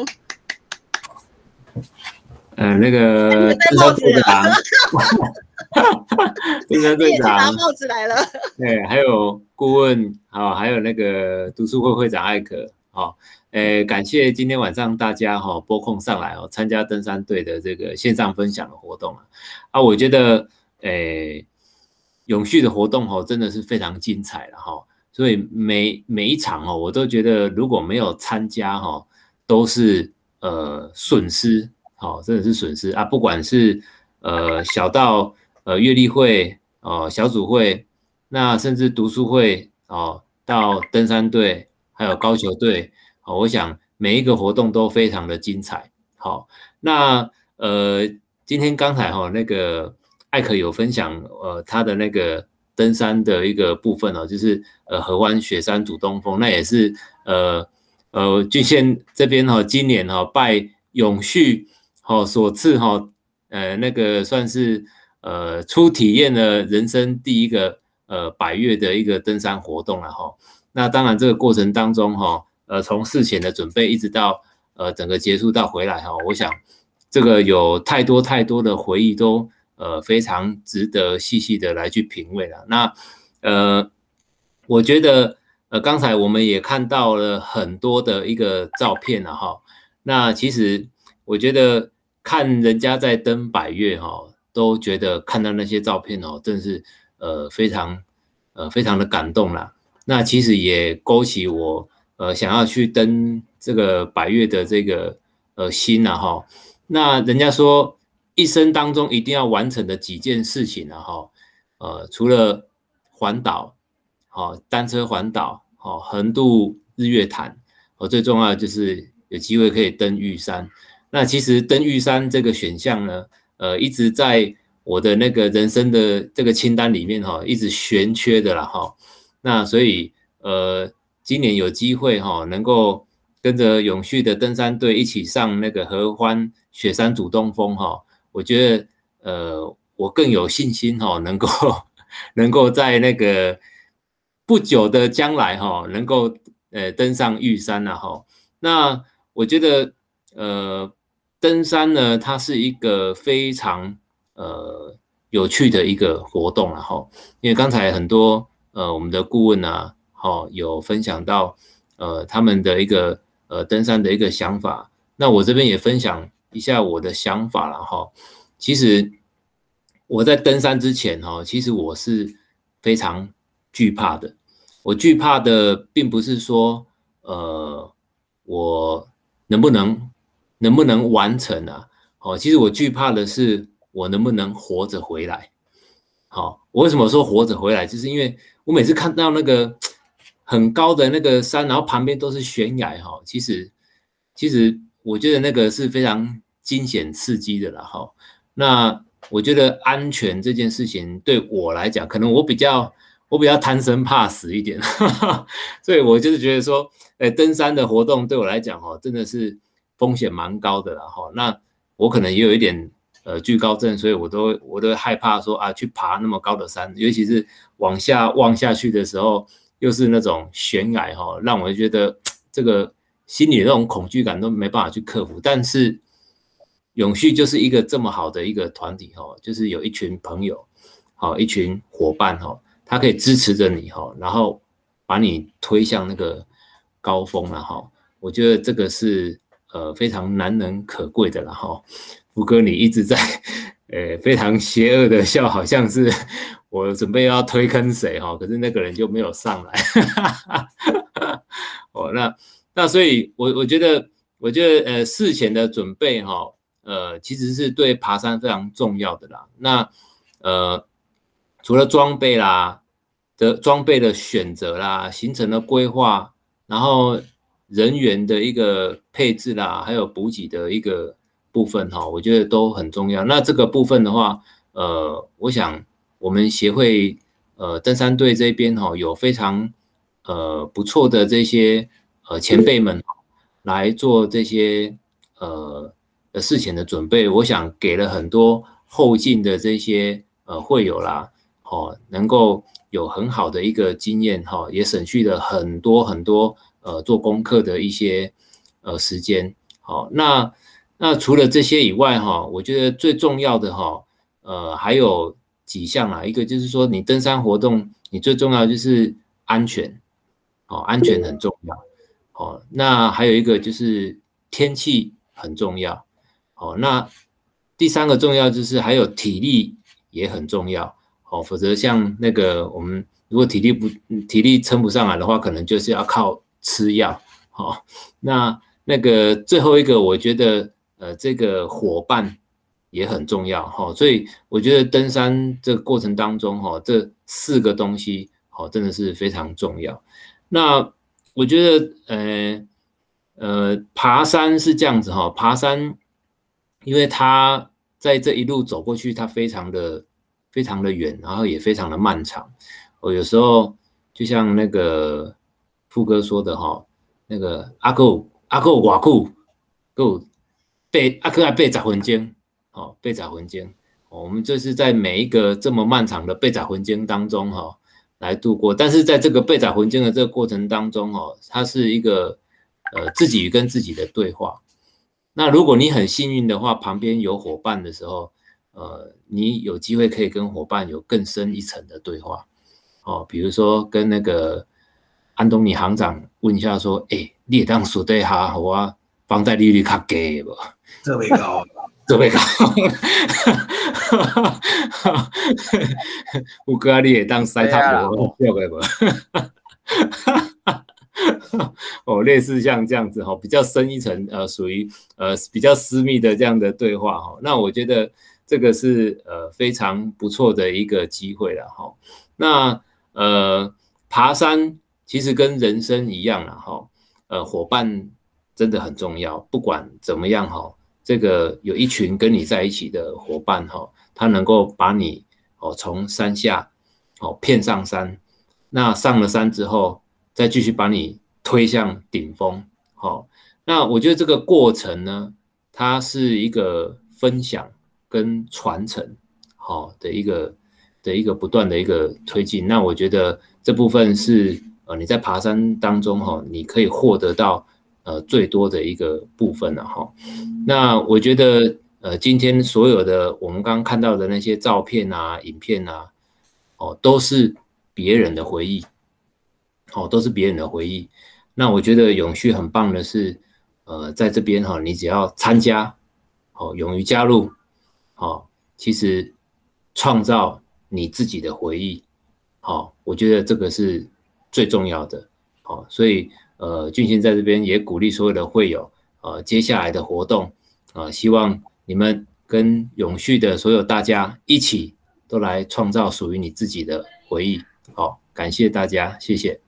那个登山队长，登山队长， 拿帽子来了。 对，还有顾问，还有那个读书会会长艾可，感谢今天晚上大家拨空上来参加登山队的这个线上分享的活动我觉得永续的活动真的是非常精彩了所以每一场我都觉得如果没有参加都是损失真的是损失啊！不管是小到阅历会小组会，那甚至读书会到登山队。 还有高球队，好，我想每一个活动都非常的精彩。好，那今天刚才那个艾可有分享他的那个登山的一个部分就是合欢雪山主东峰，那也是郡县这边今年拜永续所赐那个算是初体验了人生第一个百岳的一个登山活动了那当然这个过程当中从事前的准备一直到整个结束到回来我想这个有太多的回忆都非常值得细细的来去品味了。那我觉得刚才我们也看到了很多的一个照片那其实我觉得看人家在登百岳都觉得看到那些照片真的是非常的感动啦。那其实也勾起我想要去登这个百岳的这个心啦那人家说一生当中一定要完成的几件事情除了环岛单车环岛横渡日月潭最重要的就是有机会可以登玉山。那其实登玉山这个选项呢一直在我的那个人生的这个清单里面一直悬缺的啦那所以今年有机会能够跟着永续的登山队一起上那个合欢雪山主东峰我觉得我更有信心能够在那个不久的将来能够登上玉山那我觉得登山呢它是一个非常有趣的一个活动因为刚才很多我们的顾问有分享到他们的一个登山的一个想法，那我这边也分享一下我的想法啦其实我在登山之前其实我是非常惧怕的。我惧怕的并不是说我能不能完成其实我惧怕的是我能不能活着回来。我为什么说活着回来，就是因为我每次看到那个很高的那个山，然后旁边都是悬崖其实我觉得那个是非常惊险刺激的啦那我觉得安全这件事情对我来讲，可能我比较贪生怕死一点所以我就是觉得说登山的活动对我来讲真的是风险蛮高的啦那我可能也有一点惧高症，所以我都害怕说去爬那么高的山，尤其是往下望下去的时候又是那种悬崖让我觉得这个心里的那种恐惧感都没办法去克服。但是永续就是一个这么好的一个团体就是有一群朋友一群伙伴他可以支持着你然后把你推向那个高峰啦我觉得这个是非常难能可贵的啦福哥你一直在非常邪恶的笑，好像是我准备要推坑谁可是那个人就没有上来那所以我觉得事前的准备其实是对爬山非常重要的啦。那除了装备的选择啦，行程的规划，然后人员的一个配置啦，还有补给的一个部分我觉得都很重要。那这个部分的话我想我们协会登山队这边有非常不错的这些前辈们来做这些事前的准备，我想给了很多后进的这些会友啦能够有很好的一个经验也省去了很多做功课的一些时间那除了这些以外我觉得最重要的还有几项啦。一个就是说你登山活动你最重要的就是安全安全很重要那还有一个就是天气很重要那第三个重要就是还有体力也很重要否则像那个我们如果体力撑不上来的话，可能就是要靠吃药那个最后一个我觉得这个伙伴也很重要所以我觉得登山这个过程当中这4个东西真的是非常重要。那我觉得爬山是这样子哈，爬山，因为它在这一路走过去，它非常的远，然后也非常的漫长。有时候就像那个富哥说的哈，那个阿哥偌久，够阿哥还80分钟，哦，80分钟，我们就是在每一个这么漫长的80分钟当中哈来度过。但是在这个80分钟的这个过程当中哦，它是一个自己跟自己的对话。那如果你很幸运的话，旁边有伙伴的时候，你有机会可以跟伙伴有更深一层的对话。哦，比如说跟那个安东尼行长问一下说，你会当私底下给我房贷利率较低无？ 特别高， 特别高。有哥，你会当塞塔无票的无？哦，类似像这样子哈，比较深一层，属于比较私密的这样的对话哈。那我觉得这个是非常不错的一个机会了哈。那爬山其实跟人生一样了哈，伙伴真的很重要，不管怎么样哈，这个有一群跟你在一起的伙伴哈，他能够把你从山下骗上山，那上了山之后，再继续把你推向顶峰，那我觉得这个过程呢，它是一个分享跟传承，的一个不断的一个推进。那我觉得这部分是你在爬山当中你可以获得到最多的一个部分了哈。那我觉得今天所有的我们刚刚看到的那些照片啊、影片啊，都是别人的回忆。都是别人的回忆。那我觉得永续很棒的是，在这边你只要参加，勇于加入，其实创造你自己的回忆，我觉得这个是最重要的。所以俊兴在这边也鼓励所有的会友，接下来的活动，希望你们跟永续的所有大家一起都来创造属于你自己的回忆。好，感谢大家，谢谢。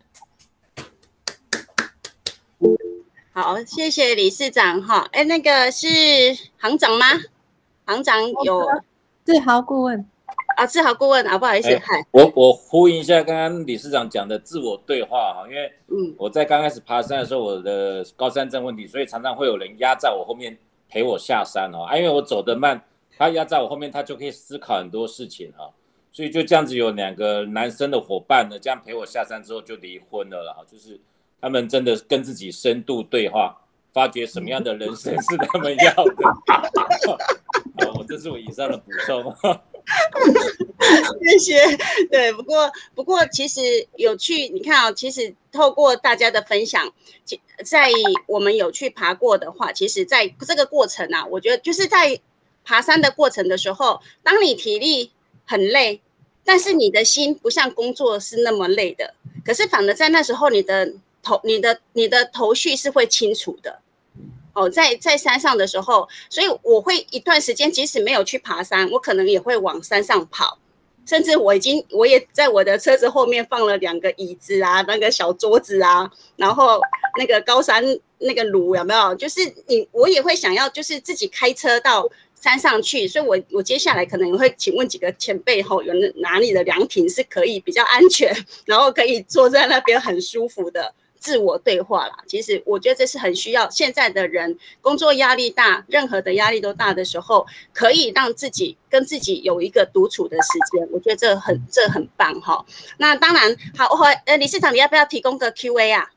好，谢谢理事长哈。那个是行长吗？行长有志豪顾问啊，志豪顾问啊，不好意思， 我呼应一下刚刚理事长讲的自我对话哈，因为我在刚开始爬山的时候，我的高山症问题，所以常常会有人压在我后面陪我下山哦，因为我走得慢，他压在我后面，他就可以思考很多事情哈，所以就这样子有2个男生的伙伴呢，这样陪我下山之后就离婚了啦，就是他们真的跟自己深度对话，发掘什么样的人生是他们要的。这是我以上的补充。 谢谢。对，不过其实有趣，你看其实透过大家的分享，在我们有去爬过的话，其实在这个过程啊，我觉得就是在爬山的过程的时候，当你体力很累，但是你的心不像工作是那么累的，可是反而在那时候你的头绪是会清楚的。在山上的时候，所以我会一段时间，即使没有去爬山，我可能也会往山上跑，甚至我也在我的车子后面放了2个椅子啊，那个小桌子啊，然后那个高山那个炉有没有？就是我也会想要，就是自己开车到山上去，所以我接下来可能会请问几个前辈有哪里的凉亭是可以比较安全，然后可以坐在那边很舒服的。自我对话啦，其实我觉得这是很需要。现在的人工作压力大，任何的压力都大的时候，可以让自己跟自己有一个独处的时间，我觉得这很棒哈。那当然好，理事长你要不要提供个 Q&A 啊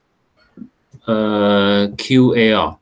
？Q&A 哦，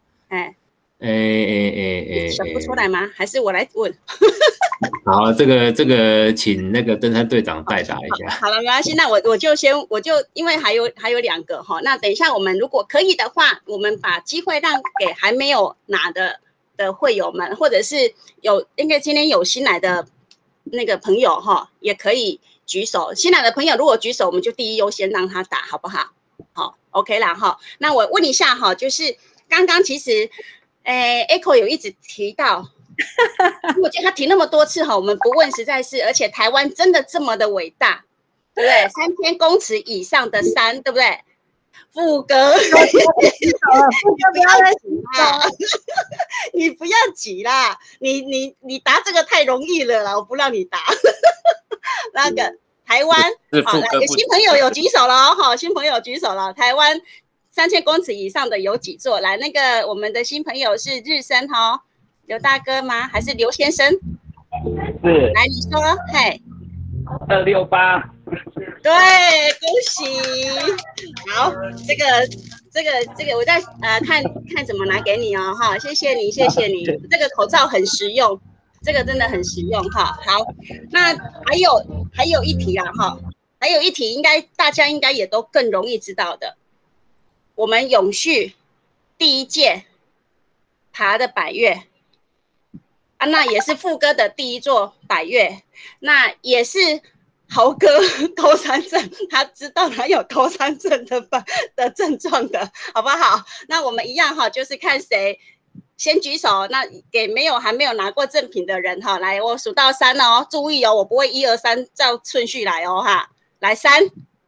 想不出来吗？还是我来问？ 好，这个请那个登山队长代答一下。 好了，没关系，那我就因为还有2个哈，那等一下我们如果可以的话，我们把机会让给还没有拿的会友们，或者是应该今天有新来的那个朋友哈，也可以举手。新来的朋友如果举手，我们就第一优先让他打，好不好？好 ，OK 啦哈。那我问一下哈，就是刚刚其实Echo 有一直提到。我觉得他提那么多次我们不问实在是，而且台湾真的这么的伟大，对不对？3000公尺以上的山，对不对？ 富哥， 富哥不要再洗啦， 你不要急啦，你答这个太容易了啦，我不让你答。那个台湾，好，有新朋友有举手了哦，好，新朋友举手了。台湾3000公尺以上的有几座？来，那个我们的新朋友是日升哈，刘大哥吗？还是刘先生？ 是。 来，你说，嘿。 268。 对，恭喜。好，这个，我再看怎么拿给你哦，哈，谢谢你，谢谢你。这个口罩很实用。这个真的很实用哈，好，那还有一题啦哈，还有一题大家应该也都更容易知道的，我们永续第一届爬的百岳啊，那也是富哥的第一座百岳，那也是豪哥高山症，他知道他有高山症的症状的，好不好？那我们一样哈，就是看谁。先举手，那给还没有拿过赠品的人哈，来，我数到3哦，注意哦，我不会1、2、3照顺序来哦哈，来3，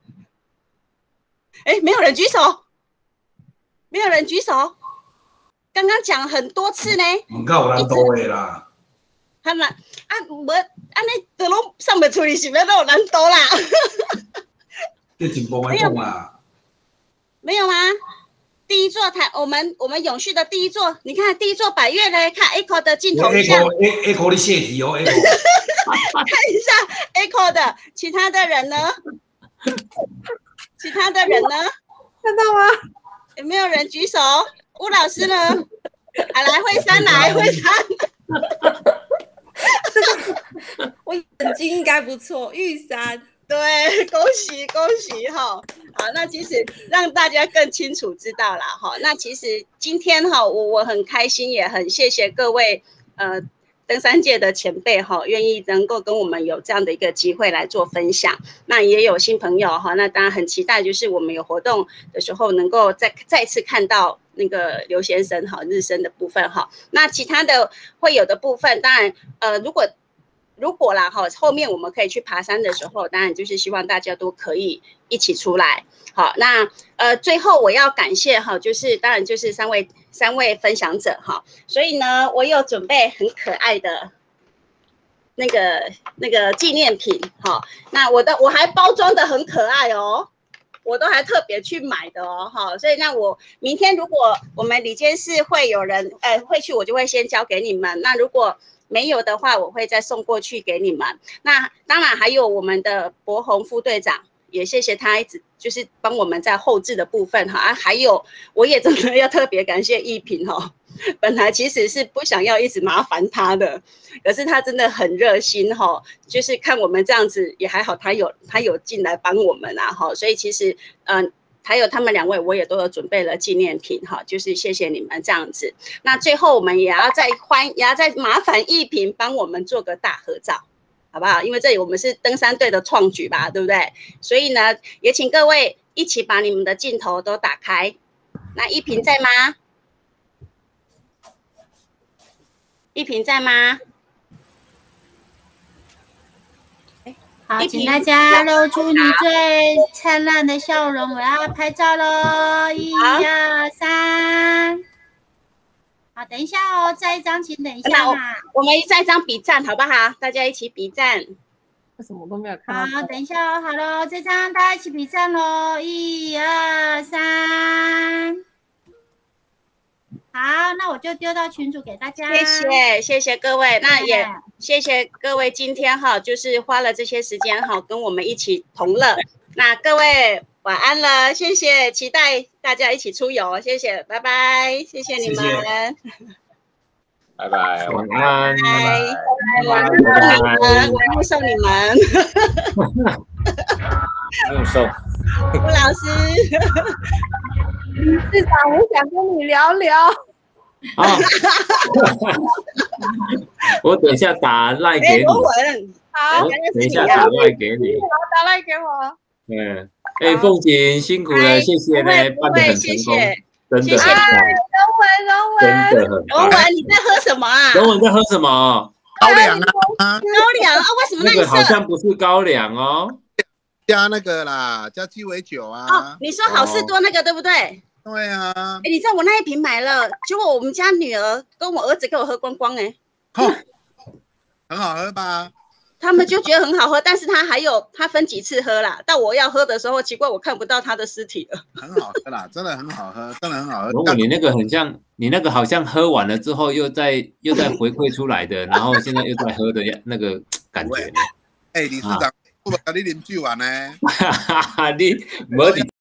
哎，没有人举手，没有人举手，刚刚讲很多次呢， 唔够难度的啦， 他们无安尼都拢上不出去，是要都有难度啦， 这真无爱讲啦， 没有吗？第一座我们永续的第一座，你看第一座百岳嘞，看 Echo 的镜头一下 ，Echo 你泄题哦 ，Echo， 看一下 Echo 的，其他的人呢？看到吗？有没有人举手？吴老师呢？来惠山，来惠山。 我眼睛应该不错，玉山。 对，恭喜恭喜哈！好，那其实让大家更清楚知道啦哈。那其实今天哈，我很开心，也很谢谢各位登山界的前辈哈，愿意能够跟我们有这样的一个机会来做分享。那也有新朋友哈，那当然很期待，就是我们有活动的时候能够再次看到那个刘先生哈日升的部分哈。那其他的会有的部分，当然如果啦哈，后面我们可以去爬山的时候，当然就是希望大家都可以一起出来。好，那最后我要感谢哈，就是当然就是三位分享者哈，所以呢，我有准备很可爱的那个纪念品哈，那我还包装的很可爱哦，我都还特别去买的哦哈，所以那我明天如果我们理监事会有人会去，我就会先交给你们。那如果没有的话，我会再送过去给你们。那当然还有我们的博宏副队长，也谢谢他一直就是帮我们在后置的部分哈。还有我也真的要特别感谢一平哈，本来其实是不想要一直麻烦他的，可是他真的很热心哈，就是看我们这样子也还好，他有进来帮我们啊哈，所以其实还有他们2位，我也都有准备了纪念品哈，就是谢谢你们这样子。那最后我们也要再麻烦一平帮我们做个大合照，好不好？因为这里我们是登山队的创举吧，对不对？所以呢，也请各位一起把你们的镜头都打开。那一平在吗？一平在吗？ 好，请大家露出你最灿烂的笑容，我要拍照喽！1、2、3。好，等一下哦，再一张，请等一下哈。 我们再一张比赞，好不好？大家一起比赞。 为什么都没有看到？ 好，等一下哦，好喽，这张大家一起比赞喽！1、2、3。好，那我就丢到群组给大家。 谢谢各位，那也谢谢各位今天哈，就是花了这些时间哈，跟我们一起同乐。那各位晚安了，谢谢，期待大家一起出游，谢谢，拜拜，谢谢你们， 拜拜， 晚安， 晚安，我目送你们， 目送， 吴老师。 市长，我想跟你聊聊。 啊，我等一下打赖给你。 好， 等一下打赖给你。 打赖给我。 嗯，凤姐辛苦了，谢谢呢，办得很成功，真的很棒。 荣文，你在喝什么啊？ 荣文在喝什么？ 高粱啊！ 高粱啊？为什么那个好像不是高粱哦。 加那个啦，加鸡尾酒啊。 哦，你说好事多那个对不对？ 对啊。 哎，你知道我那一瓶买了，结果我们家女儿跟我儿子给我喝光光哎。 很好喝吧？ 他们就觉得很好喝，但是他分几次喝啦。到我要喝的时候，奇怪我看不到他的尸体了。 很好喝啦，真的很好喝，真的很好喝。 如果你那个很像，你那个好像喝完了之后又在回馈出来的，然后现在又在喝的那个感觉呢？ 哎，理事长，我把你啉酒完呢。 你没